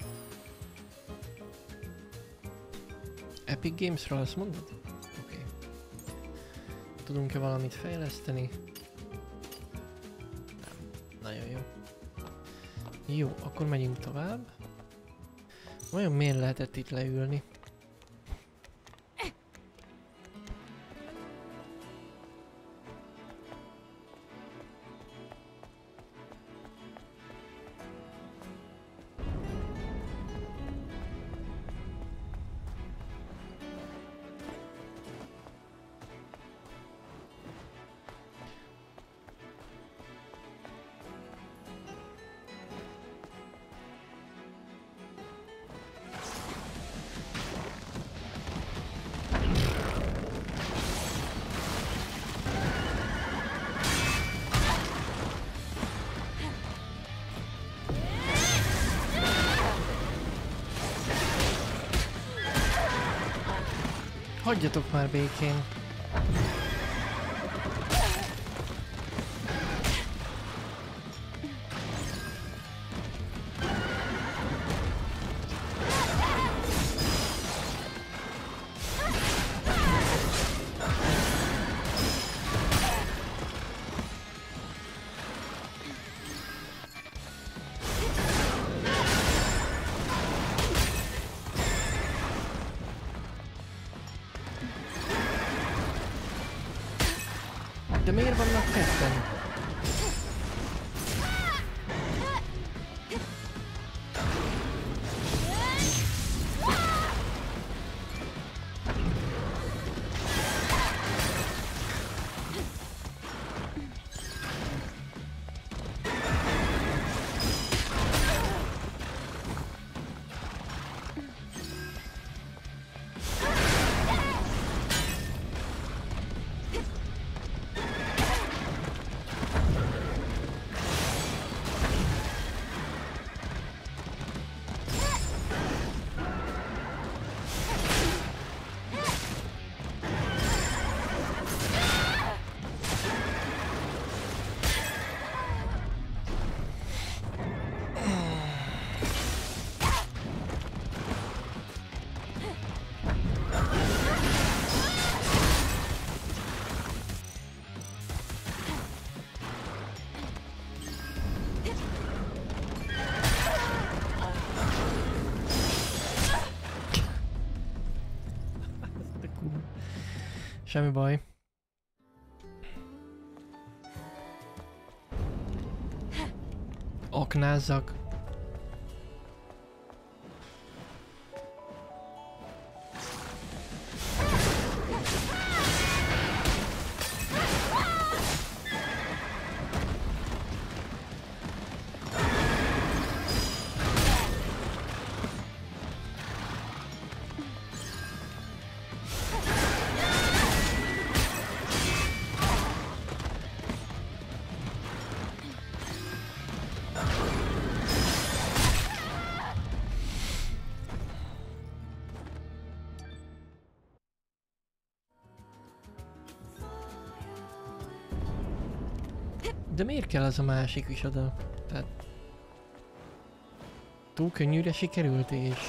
Epic Games-ről azt mondod? Oké. Okay. Tudunk-e valamit fejleszteni? Nem. Nagyon jó. Jó, akkor megyünk tovább. Vajon miért lehetett itt leülni? Hagyjatok már békén! De miért vannak ketten? Semmi baj. Aknázzak. De miért kell az a másik is oda? Tehát... Túl könnyűre sikerült és...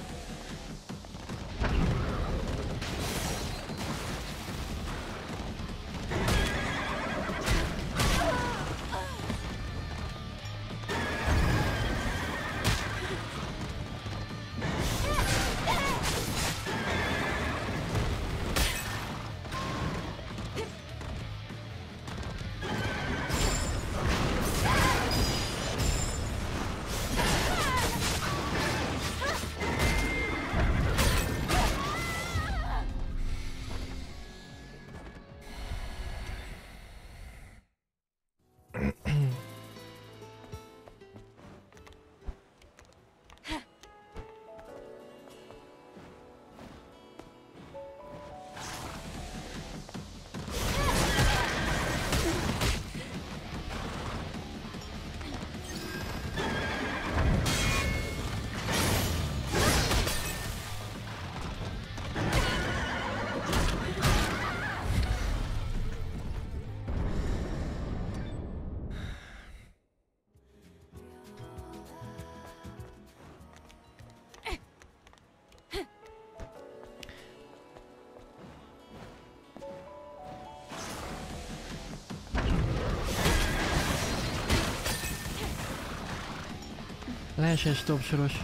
Lehessen stop soros.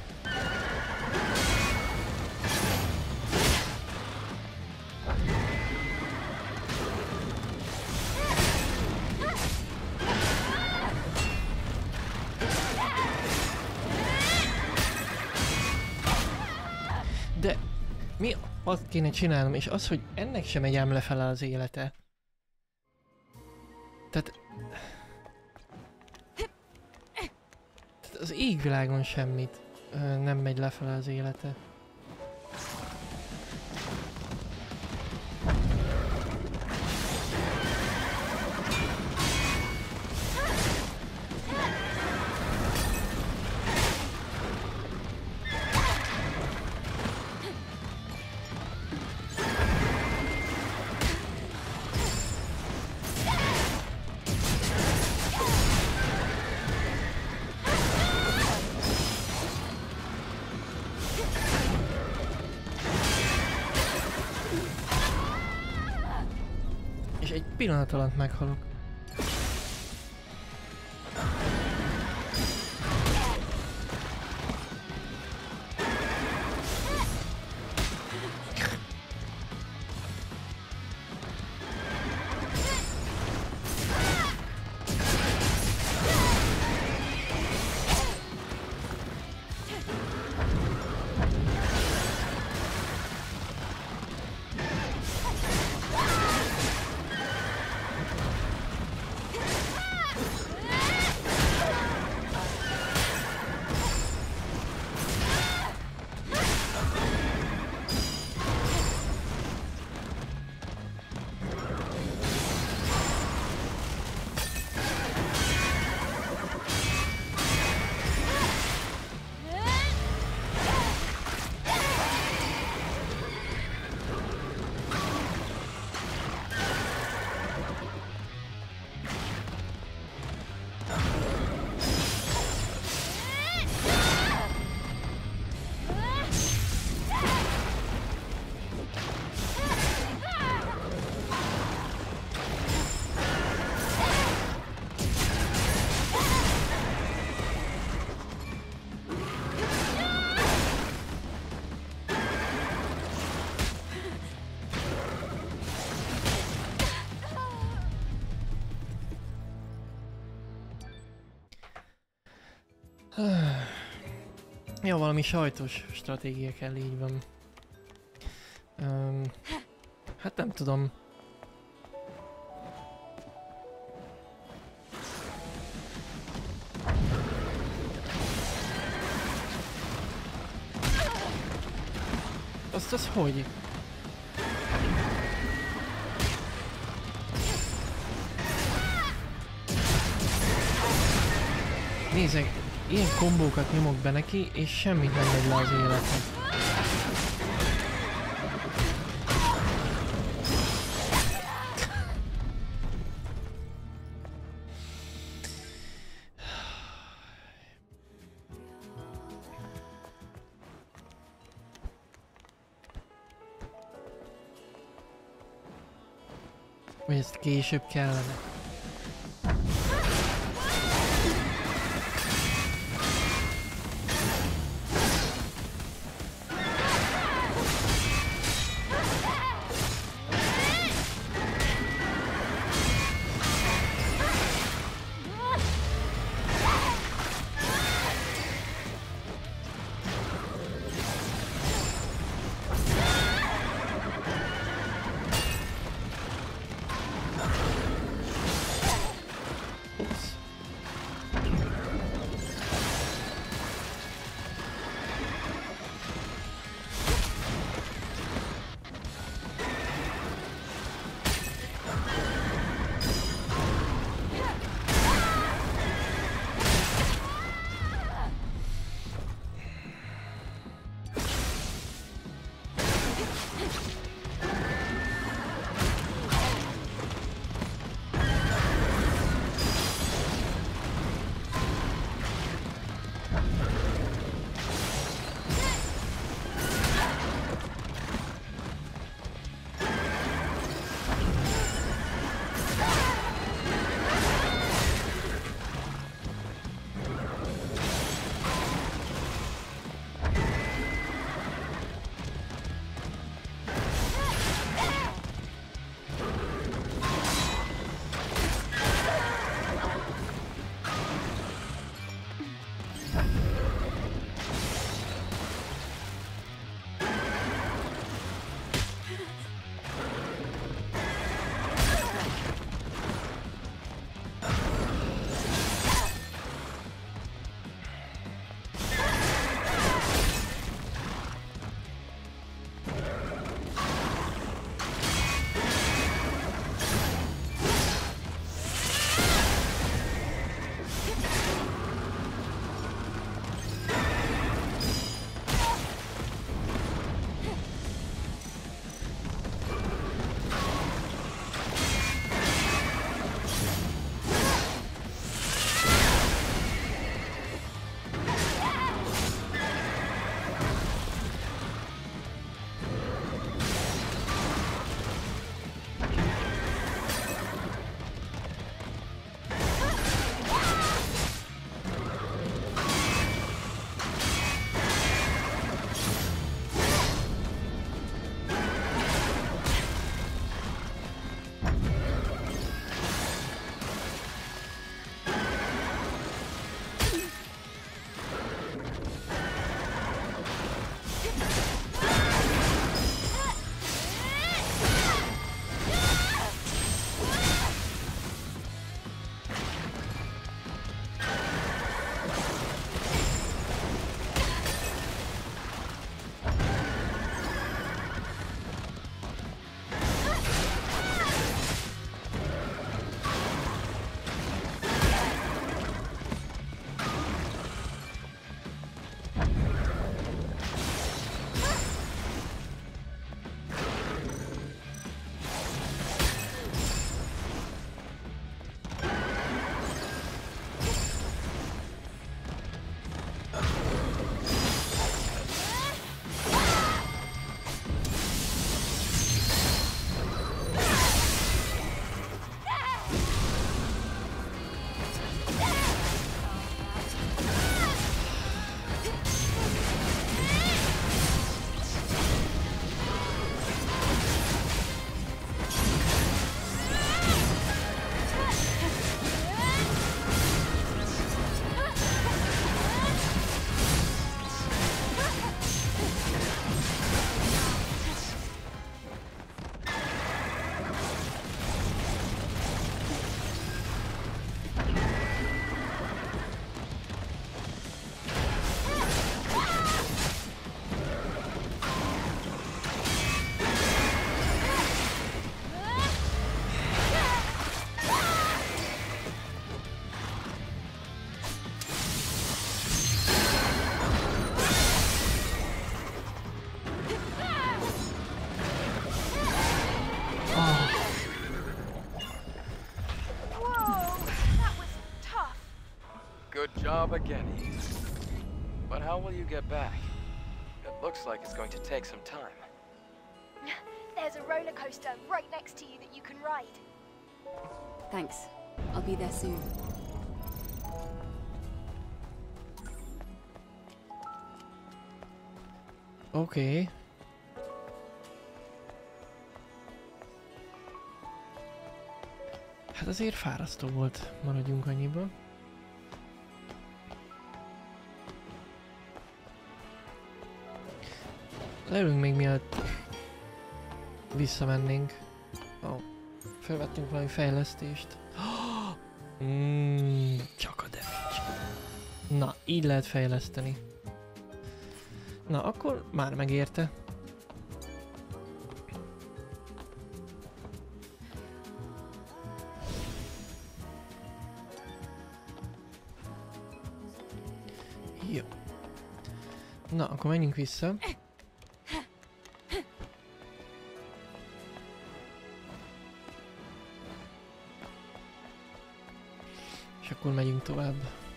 De mi azt kéne csinálnom, és az, hogy ennek sem megy ám lefele az élete. Tehát... Az égvilágon semmit ö, nem megy lefele az élete. Pillanat alatt meghalok. Ja, valami sajtos stratégia kell, így van. Um, hát nem tudom. Azt az hogy? Nézzek, ilyen kombókat nyomok be neki, és semmit nem megy le az életet. Vagy ezt később kellene. job again, Eve. But how will you get back? It looks like it's going to take some time. There's a roller coaster right next to you that you can ride. Thanks. I'll be there soon. Oké. Okay. Hát azért fárasztó volt, maradjunk annyiba. Leülünk még mielőtt visszamennénk. Ó, oh, felvettünk valami fejlesztést. Mm, csak a damage. Na, így lehet fejleszteni. Na, akkor már megérte. Jó. Na, akkor menjünk vissza. És akkor megyünk tovább.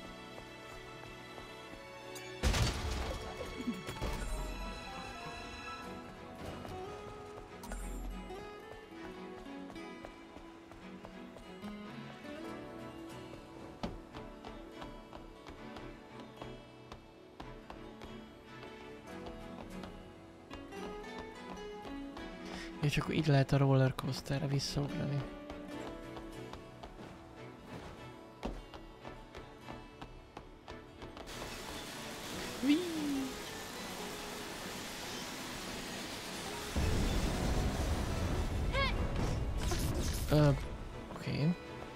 És akkor így lehet a rollercoasterre visszaugrani. Uh, Oké. Okay.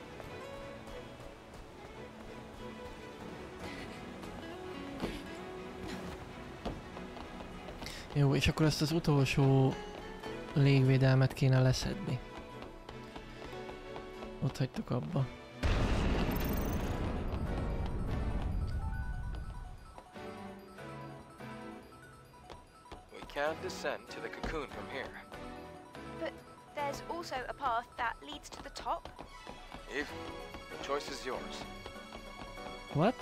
Jó, és akkor ezt az utolsó légvédelmet kéne leszedni. Ott hagytuk abba. We can't descend to the cocoon from here. But there's also a path that leads to the top. Eve, the choice is yours. What?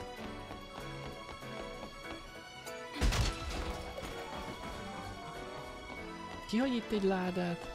Ki hagy itt egy ládát?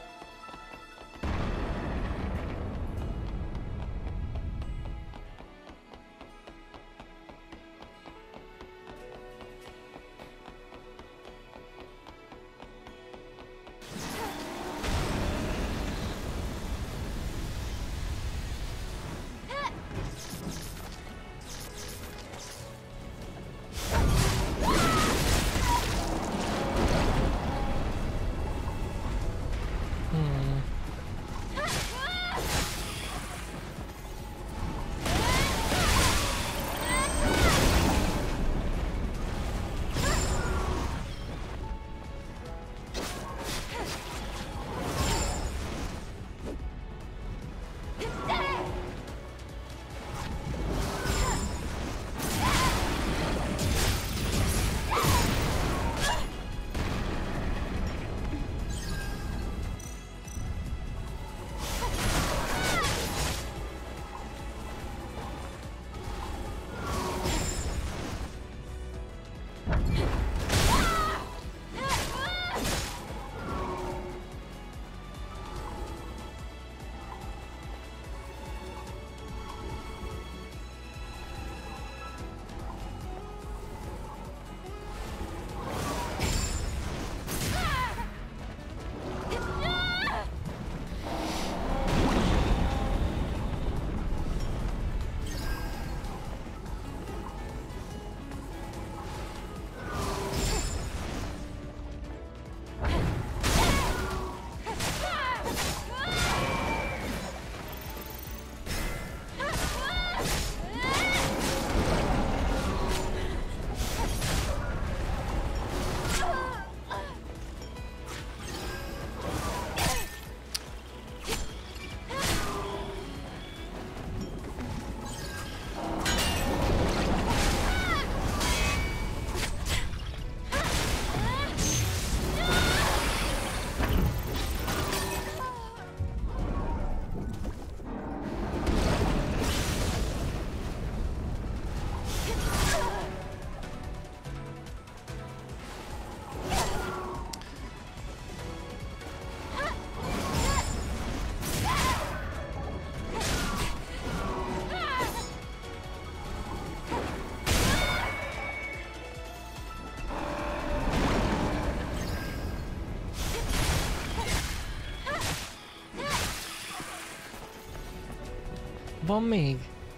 Van még?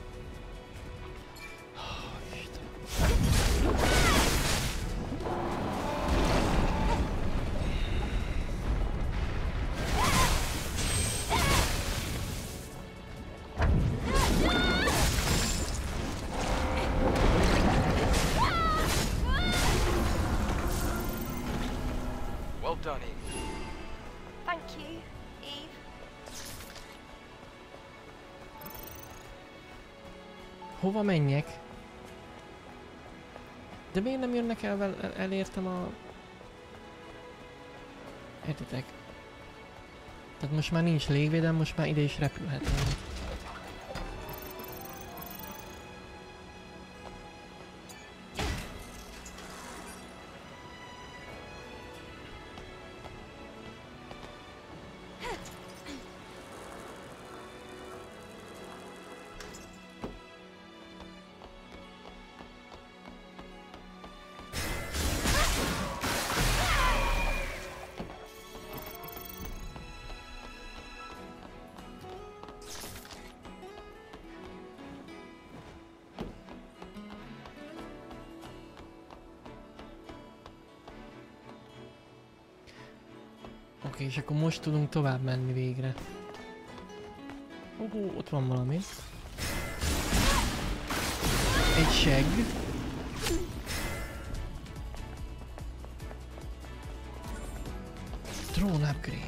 Well done, Eve. Thank you, Eve. Hova menjek? De miért nem jönnek el, el elértem a... Értitek? Tehát most már nincs légvédelem, most már ide is repülhetünk. Oké, és akkor most tudunk tovább menni végre. Uhú, ott van valami. Egy segg. Drone upgrade.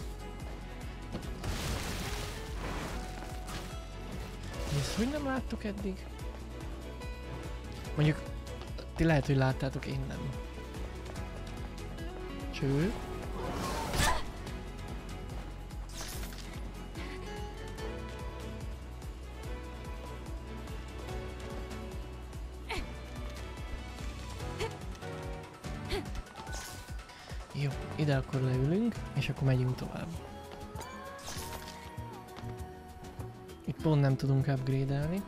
Ezt hogy nem láttuk eddig? Mondjuk, ti lehet, hogy láttátok, én nem. Cső. Jó, ide akkor leülünk, és akkor megyünk tovább. Itt pont nem tudunk upgrade-elni.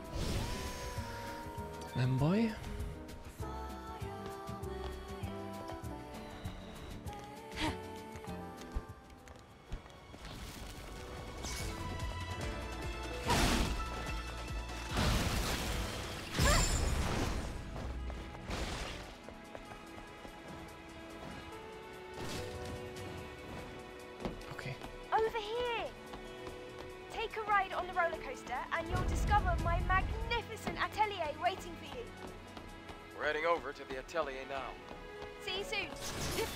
Nem baj. Over here! Take a ride on the roller coaster and you'll discover my magnificent atelier waiting for you. We're heading over to the atelier now. See you soon.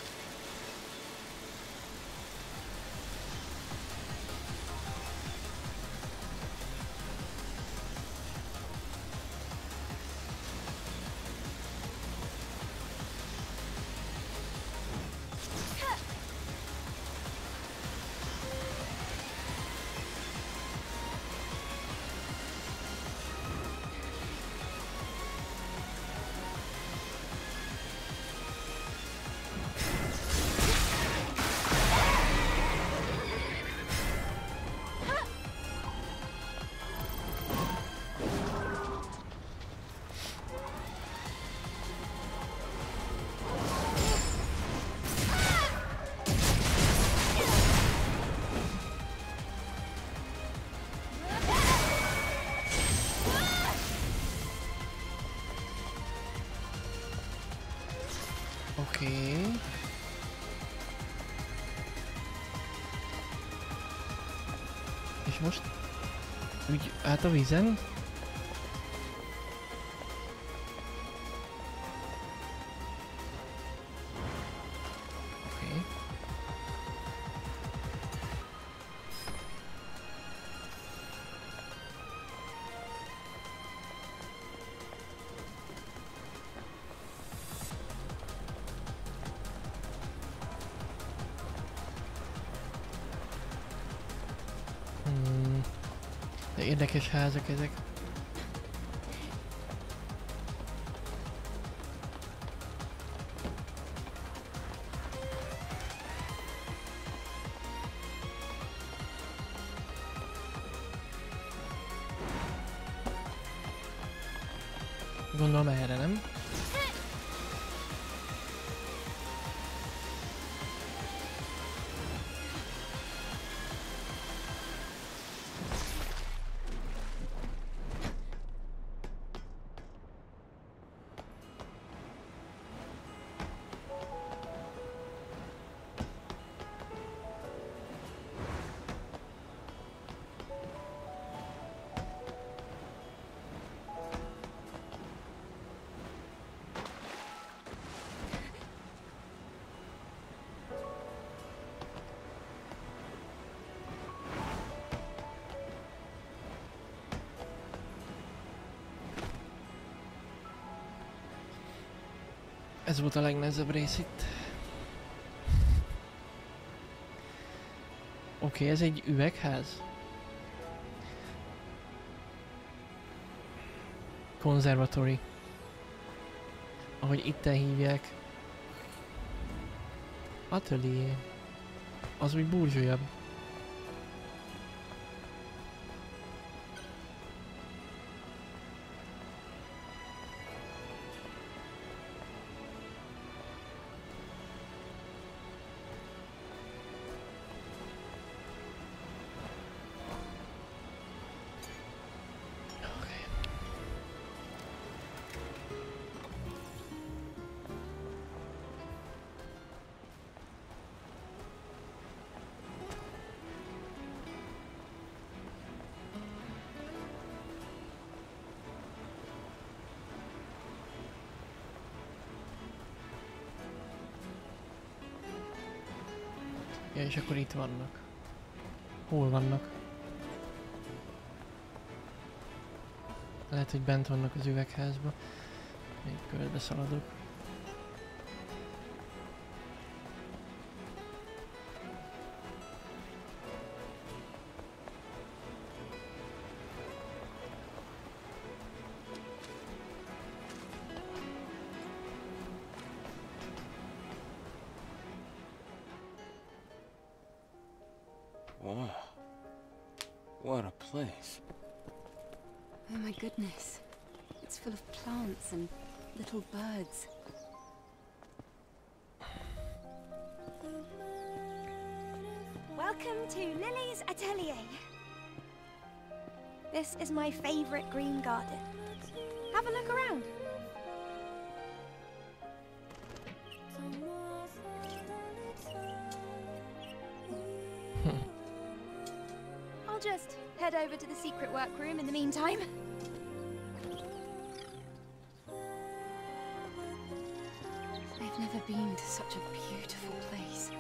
Oké. Okay. És most úgy át a vízen. Oké. Okay. De érdekes házak ezek. Gondolom erre, nem? Ez volt a legnehezebb rész itt. Oké, okay, ez egy üvegház. Conservatory. Ahogy itten hívják. Atelier. Az úgy burzsúlyabb. Ja, és akkor itt vannak. Hol vannak? Lehet, hogy bent vannak az üvegházba. Még körbe szaladok. Wow. What a place. Oh my goodness. It's full of plants and little birds. Welcome to Lily's Atelier. This is my favorite green garden. Have a look around. I'll just head over to the secret workroom in the meantime. I've never been to such a beautiful place.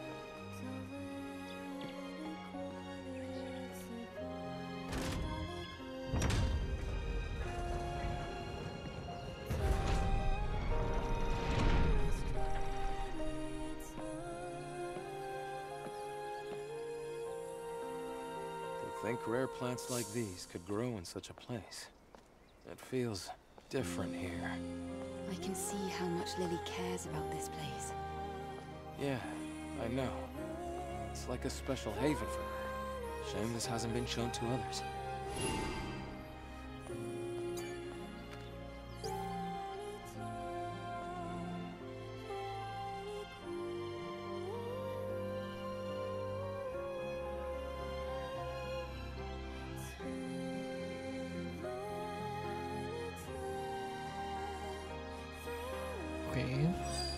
To think rare plants like these could grow in such a place. It feels different here. I can see how much Lily cares about this place. Yeah, I know. It's like a special haven for her. Shame this hasn't been shown to others. Okay.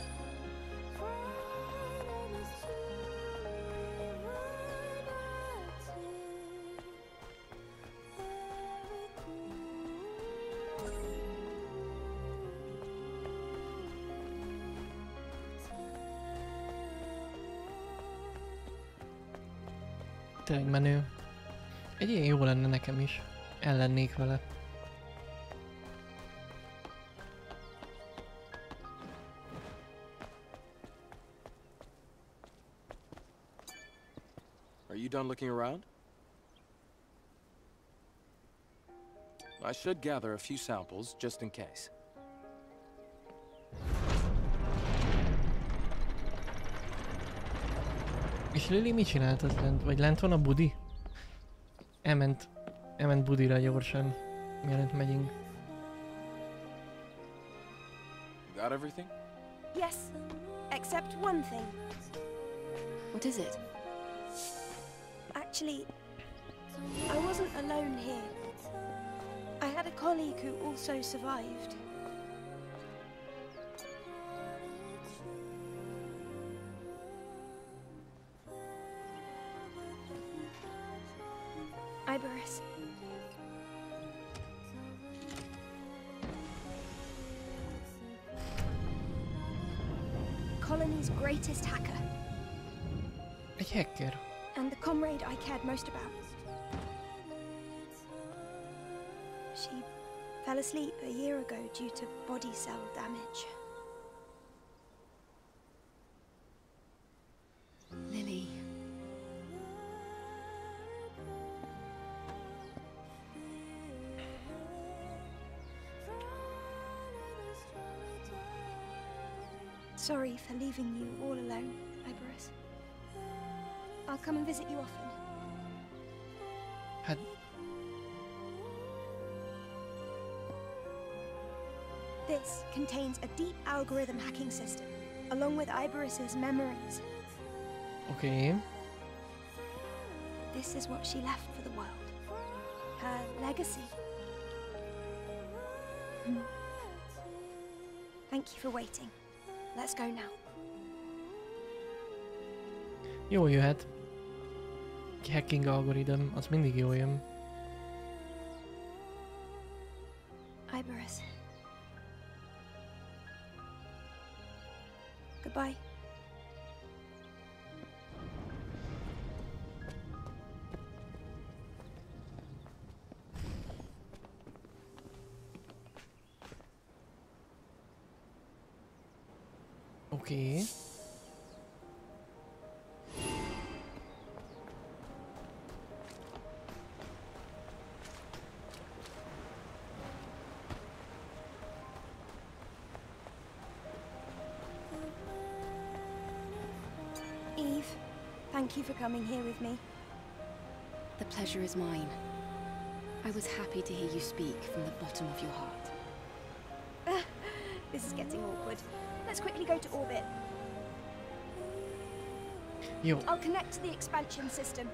Tényleg menő. Egy ilyen jó lenne nekem is. Ellennék vele. Are you done looking around? I should gather a few samples, just in case. És Lily mit csinált az lent? Vagy lent van a budi? Elment, elment budira gyorsan, mielőtt megyünk. Got everything? Yes, except one thing. What is it? Actually, I wasn't alone here. I had a colleague who also survived. Iberus. Colony's greatest hacker. Egy hacker. And the comrade I cared most about. She fell asleep a year ago due to body cell damage. Sorry for leaving you all alone, Iberus. I'll come and visit you often. Hát, This contains a deep algorithm hacking system, along with Iberus's memories. oké. Okay. This is what she left for the world. Her legacy. Hmm. Thank you for waiting. Let's go now. Jól jöhet. Hacking algorithm, az mindig jól jön. Iberus. Goodbye. Oké. Okay. Eve, thank you for coming here with me. The pleasure is mine. I was happy to hear you speak from the bottom of your heart. This is getting awkward. Let's quickly go to orbit. Jó. I'll connect to the expansion system.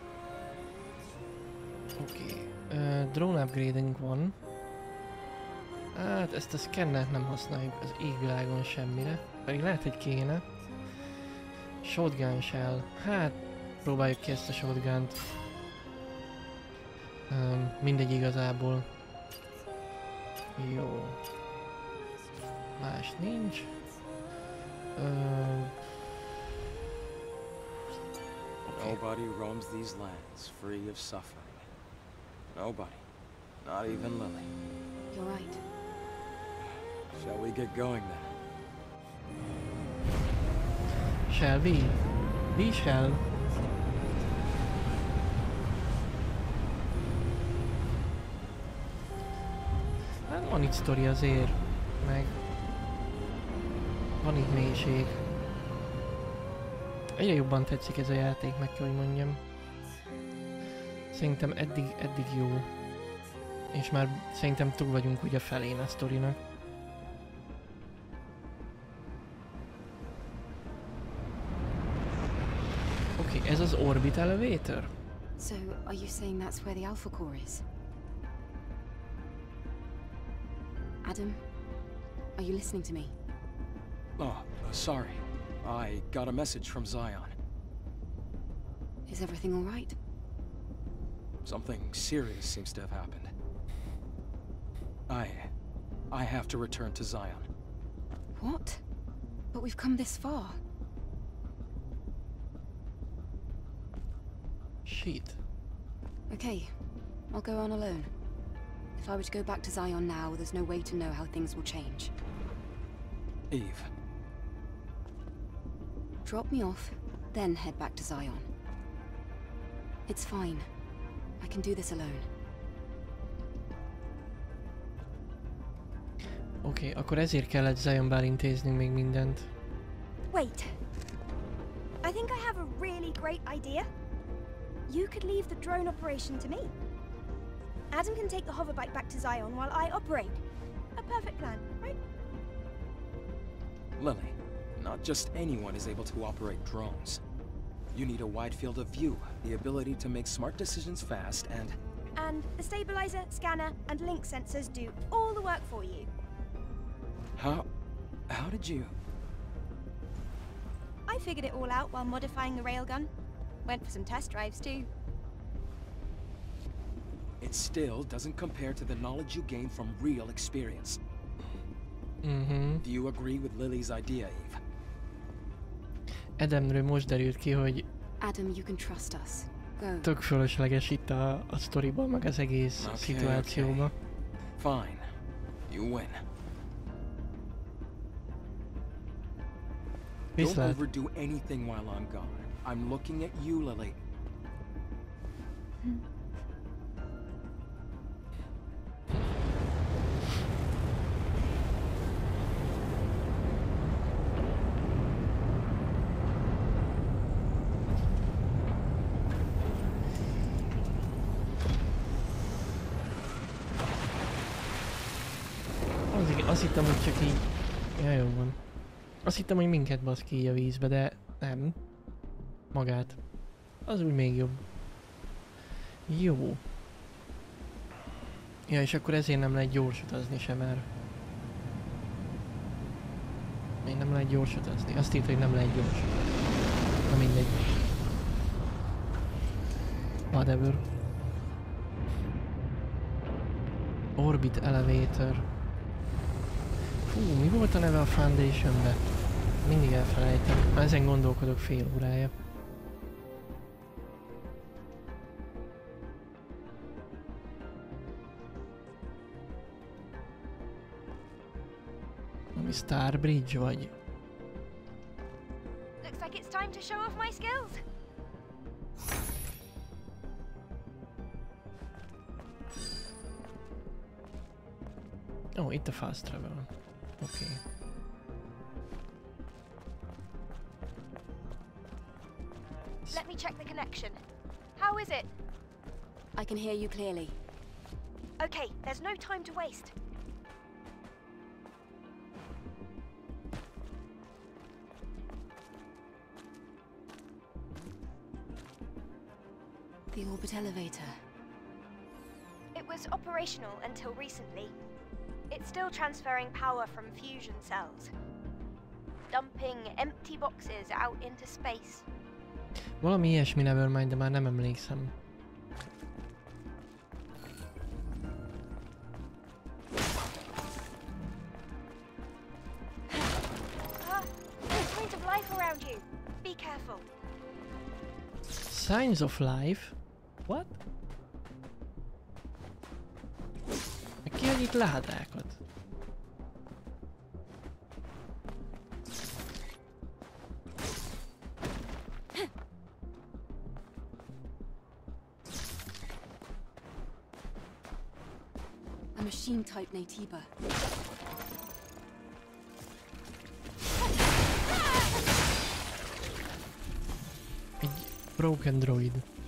Oké. Okay. Uh, drone upgrading van. Hát ezt a szkennert nem használjuk az égvilágon semmire. Pedig lehet, hogy kéne. Shotgun shell. Hát próbáljuk ki ezt a shotgunt. Um, mindegy igazából. Jó. Más nincs. Uh, Nobody roams these lands free of suffering. Nobody. Not even Lily. You're right. Shall we get going then? Shall we? We shall. Hát van itt sztori azért, meg van itt mélység. Egyre jobban tetszik ez a játék, meg kell, hogy mondjam. Szerintem eddig, eddig jó. És már szerintem túl vagyunk ugye felén a sztorinak. Oké, okay, ez az orbit elevator? So, are you saying that's where the Alpha Core is? Adam, are you listening to me? Oh, uh, sorry. I got a message from Zion. Is everything all right? Something serious seems to have happened. I... I have to return to Zion. What? But we've come this far. Shit. Okay, I'll go on alone. If I were to go back to Zion now, there's no way to know how things will change. Eve. Drop me off, then head back to Zion. It's fine. I can do this alone. Oké, okay, akkor ezért kellett Zionban intéznünk még mindent. Wait. I think I have a really great idea. You could leave the drone operation to me. Adam can take the hoverbike back to Zion while I operate. A perfect plan, right? Lily, not just anyone is able to operate drones. You need a wide field of view, the ability to make smart decisions fast, and... And the stabilizer, scanner, and link sensors do all the work for you. How... how did you... I figured it all out while modifying the railgun. Went for some test drives too. It still doesn't compare to the knowledge you gain from real experience. Mhm. Do you agree with Lily's idea, Eve? Adamről most derült ki, hogy Adam, you can trust us. Go. tök fölösleges itt a, a sztoriban, meg az egész Okay, szituációban. okay. Fine. You win. Don't Viszlát. overdo anything while I'm gone. I'm looking at you, Lily. Azt hittem, hogy csak így... Ja, jó van. Azt hittem, hogy minket basz ki így a vízbe, de nem. Magát. Az úgy még jobb. Jó. Ja, és akkor ezért nem lehet gyors utazni sem, mert... Még nem lehet gyors utazni. Azt írta, hogy nem lehet gyors. Na mindegy. Whatever. Orbit Elevator. Fú, mi volt a neve a Foundation-be? Mindig elfelejtem. Már ezen gondolkodok fél órája. Ami Star Bridge vagy? Looks like it's time to show off my skills. Ó, oh, itt a fast travel. Oké. Okay. Let me check the connection. How is it? I can hear you clearly. Okay, there's no time to waste. The orbit elevator. It was operational until recently. It's still transferring power from fusion cells, dumping empty boxes out into space. Valami ilyesmi, Nevermind, de már nem emlékszem. Ah, there's signs of life around you. Be careful. Signs of life? What? Ki hagy itt ládákat? A machine type Naytiba. Egy broken droid.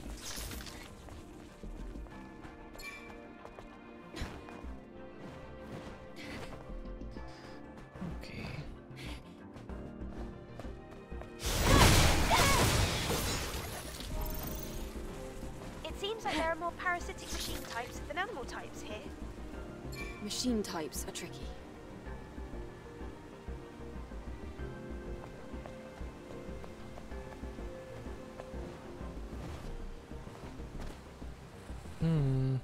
Parasitic machine types than animal types here. Machine types are tricky. Hmm.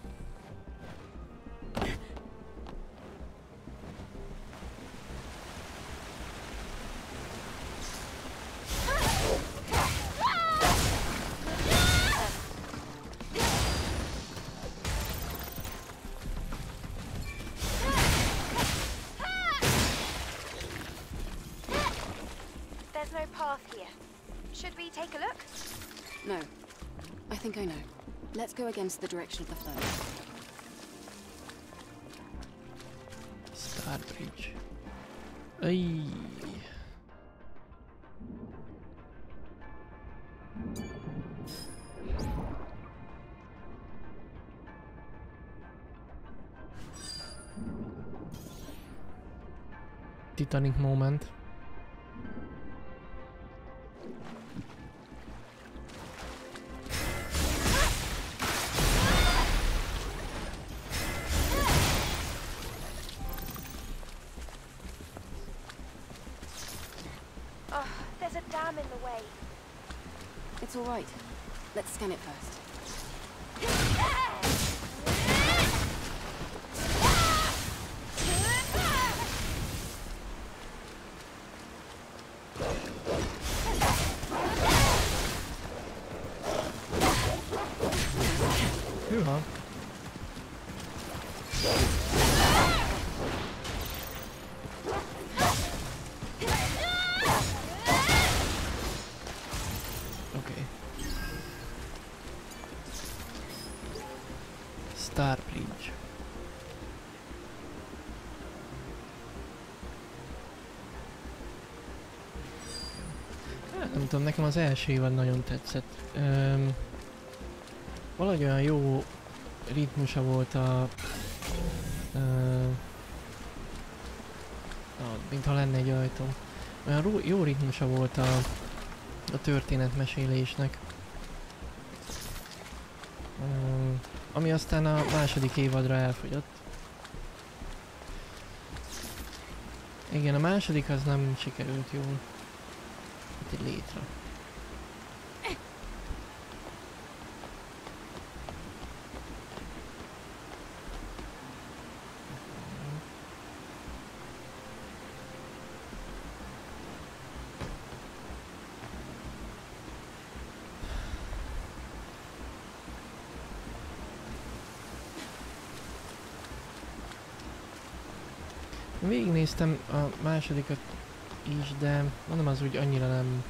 No. I think I know. Let's go against the direction of the flow. Star Bridge. Ay. Titanic moment. It's all right. Let's scan it first. Hűha. Star Bridge. Hát, nem tudom, nekem az első évad nagyon tetszett. Öm, valahogy olyan jó ritmusa volt a, ö, Ah, mintha lenne egy ajtó. Olyan ró- jó ritmusa volt a, a történetmesélésnek. Um, ami aztán a második évadra elfogyott. Igen, a második az nem sikerült jól. Itt egy létre. Végignéztem a másodikat is, de mondom, az úgy annyira nem...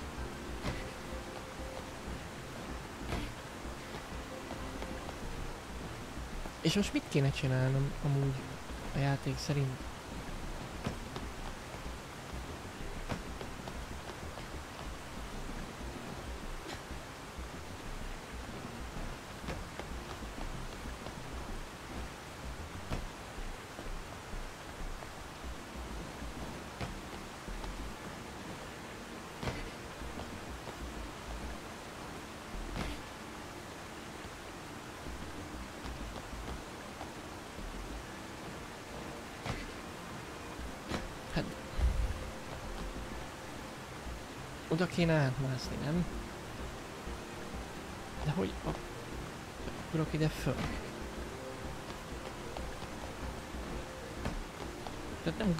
És most mit kéne csinálnom amúgy a játék szerint? Oda kéne átmászni, nem? De hogy a... ugrok ide föl? Tehát nem...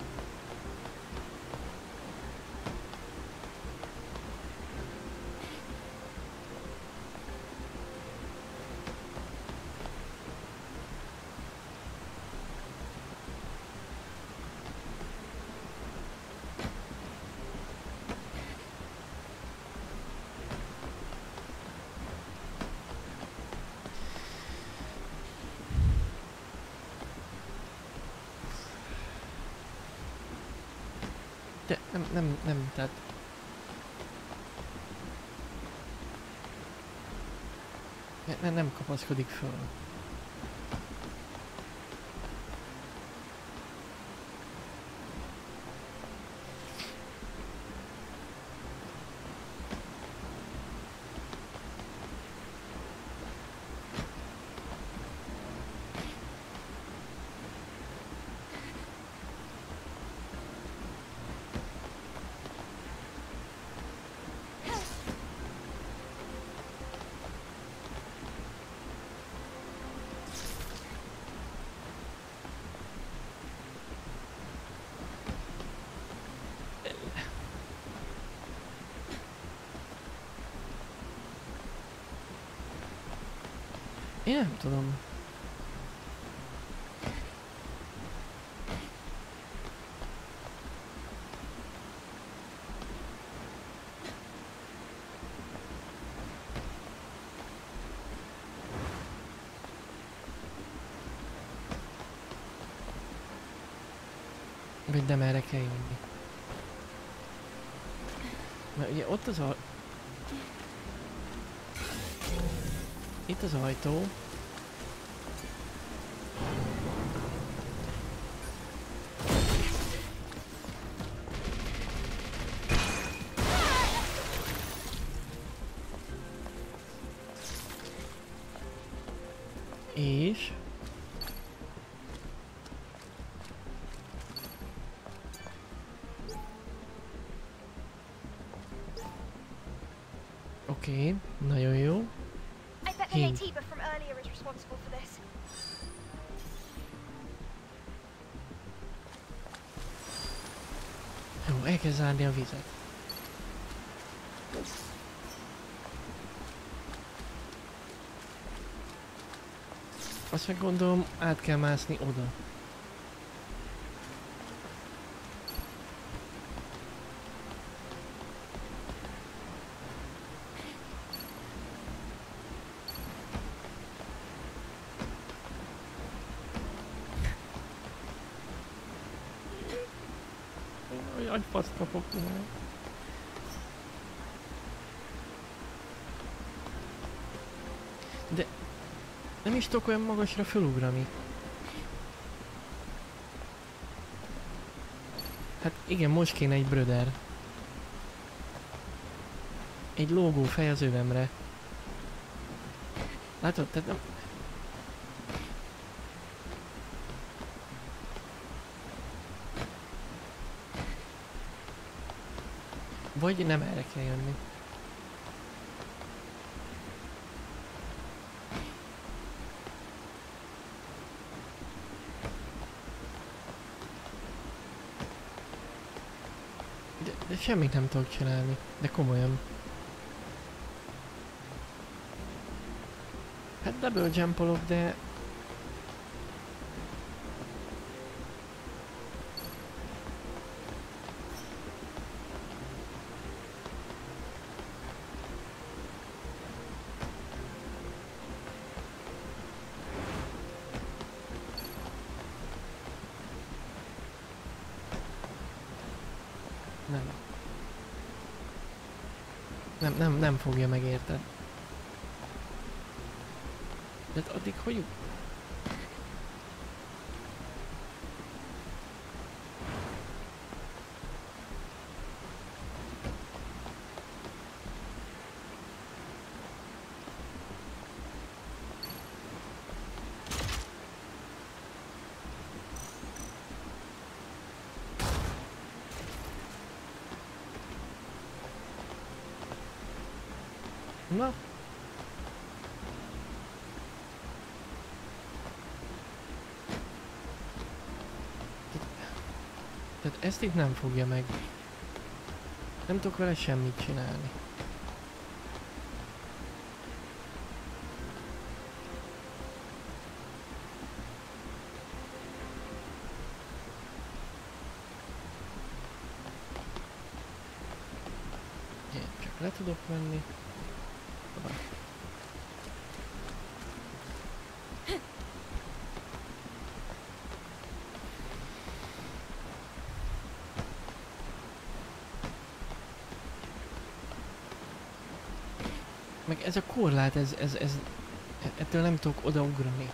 De nem, nem, nem, tehát... Ne, ne, nem kapaszkodik föl. Én nem tudom. Vagy de merre kell jönni. Mert ugye ott az a... Itt az ajtó. És... Oké, okay, nagyon jó. I bet the Naytiba from earlier is responsible for this. Jó, el kell zárni a vizet. Azt meg gondolom, át kell mászni oda. Jaj, faszt kapok már. De nem is tudok olyan magasra felugrani. Hát igen, most kéne egy bröder. Egy lógó fej az övemre. Látod, tehát nem... Vagy nem erre kell jönni. De, de semmit nem tudok csinálni. De komolyan. Hát double jumpolok, de... Nem. Nem, nem, nem fogja megérted. De addig hogy... Na? Tehát ezt itt nem fogja meg. Nem tudok vele semmit csinálni. Én csak le tudok menni. Meg ez a korlát, ez, ez, ez, ettől nem tudok odaugrani.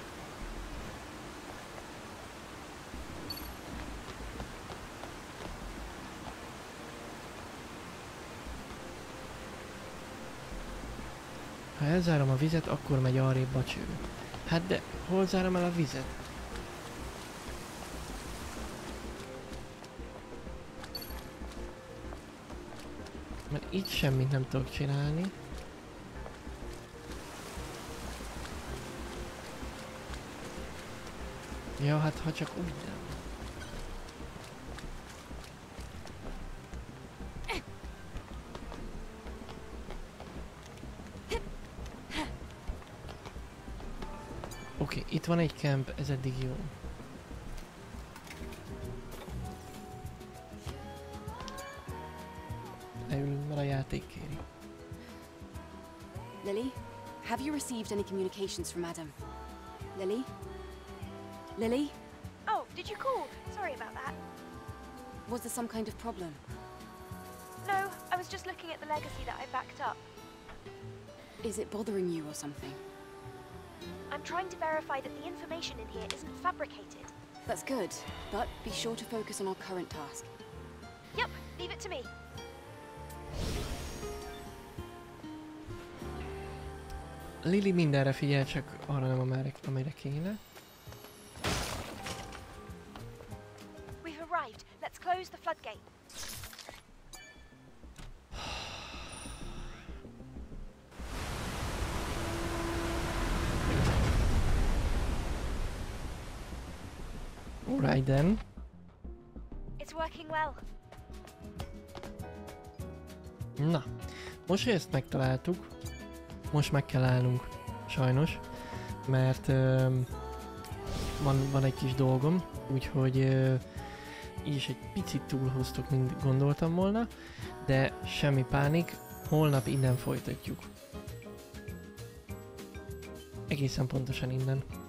Ha elzárom a vizet, akkor megy arrébb a cső. Hát de hol zárom el a vizet? Mert itt semmit nem tudok csinálni. Ja, hát ha csak úgy nem. Oké, okay, itt van egy camp, ez eddig jó. Leülünk, mert a játék kéri. Lily, have you received any communications from Adam? Lily? Lily? Oh, did you call? Sorry about that. Was there some kind of problem? No, I was just looking at the legacy that I backed up. Is it bothering you or something? I'm trying to verify that the information in here isn't fabricated. That's good, but be sure to focus on our current task. Yep, leave it to me. Lily mindenre figyel, csak arra nem, amire, amire kéne. We've arrived. Let's close the floodgate. Alright then. It's working well. Na, most, hogy ezt megtaláltuk, most meg kell állnunk, sajnos, mert uh, van, van egy kis dolgom, úgyhogy uh, így is egy picit túlhoztuk, mint gondoltam volna, de semmi pánik, holnap innen folytatjuk. Egészen pontosan innen.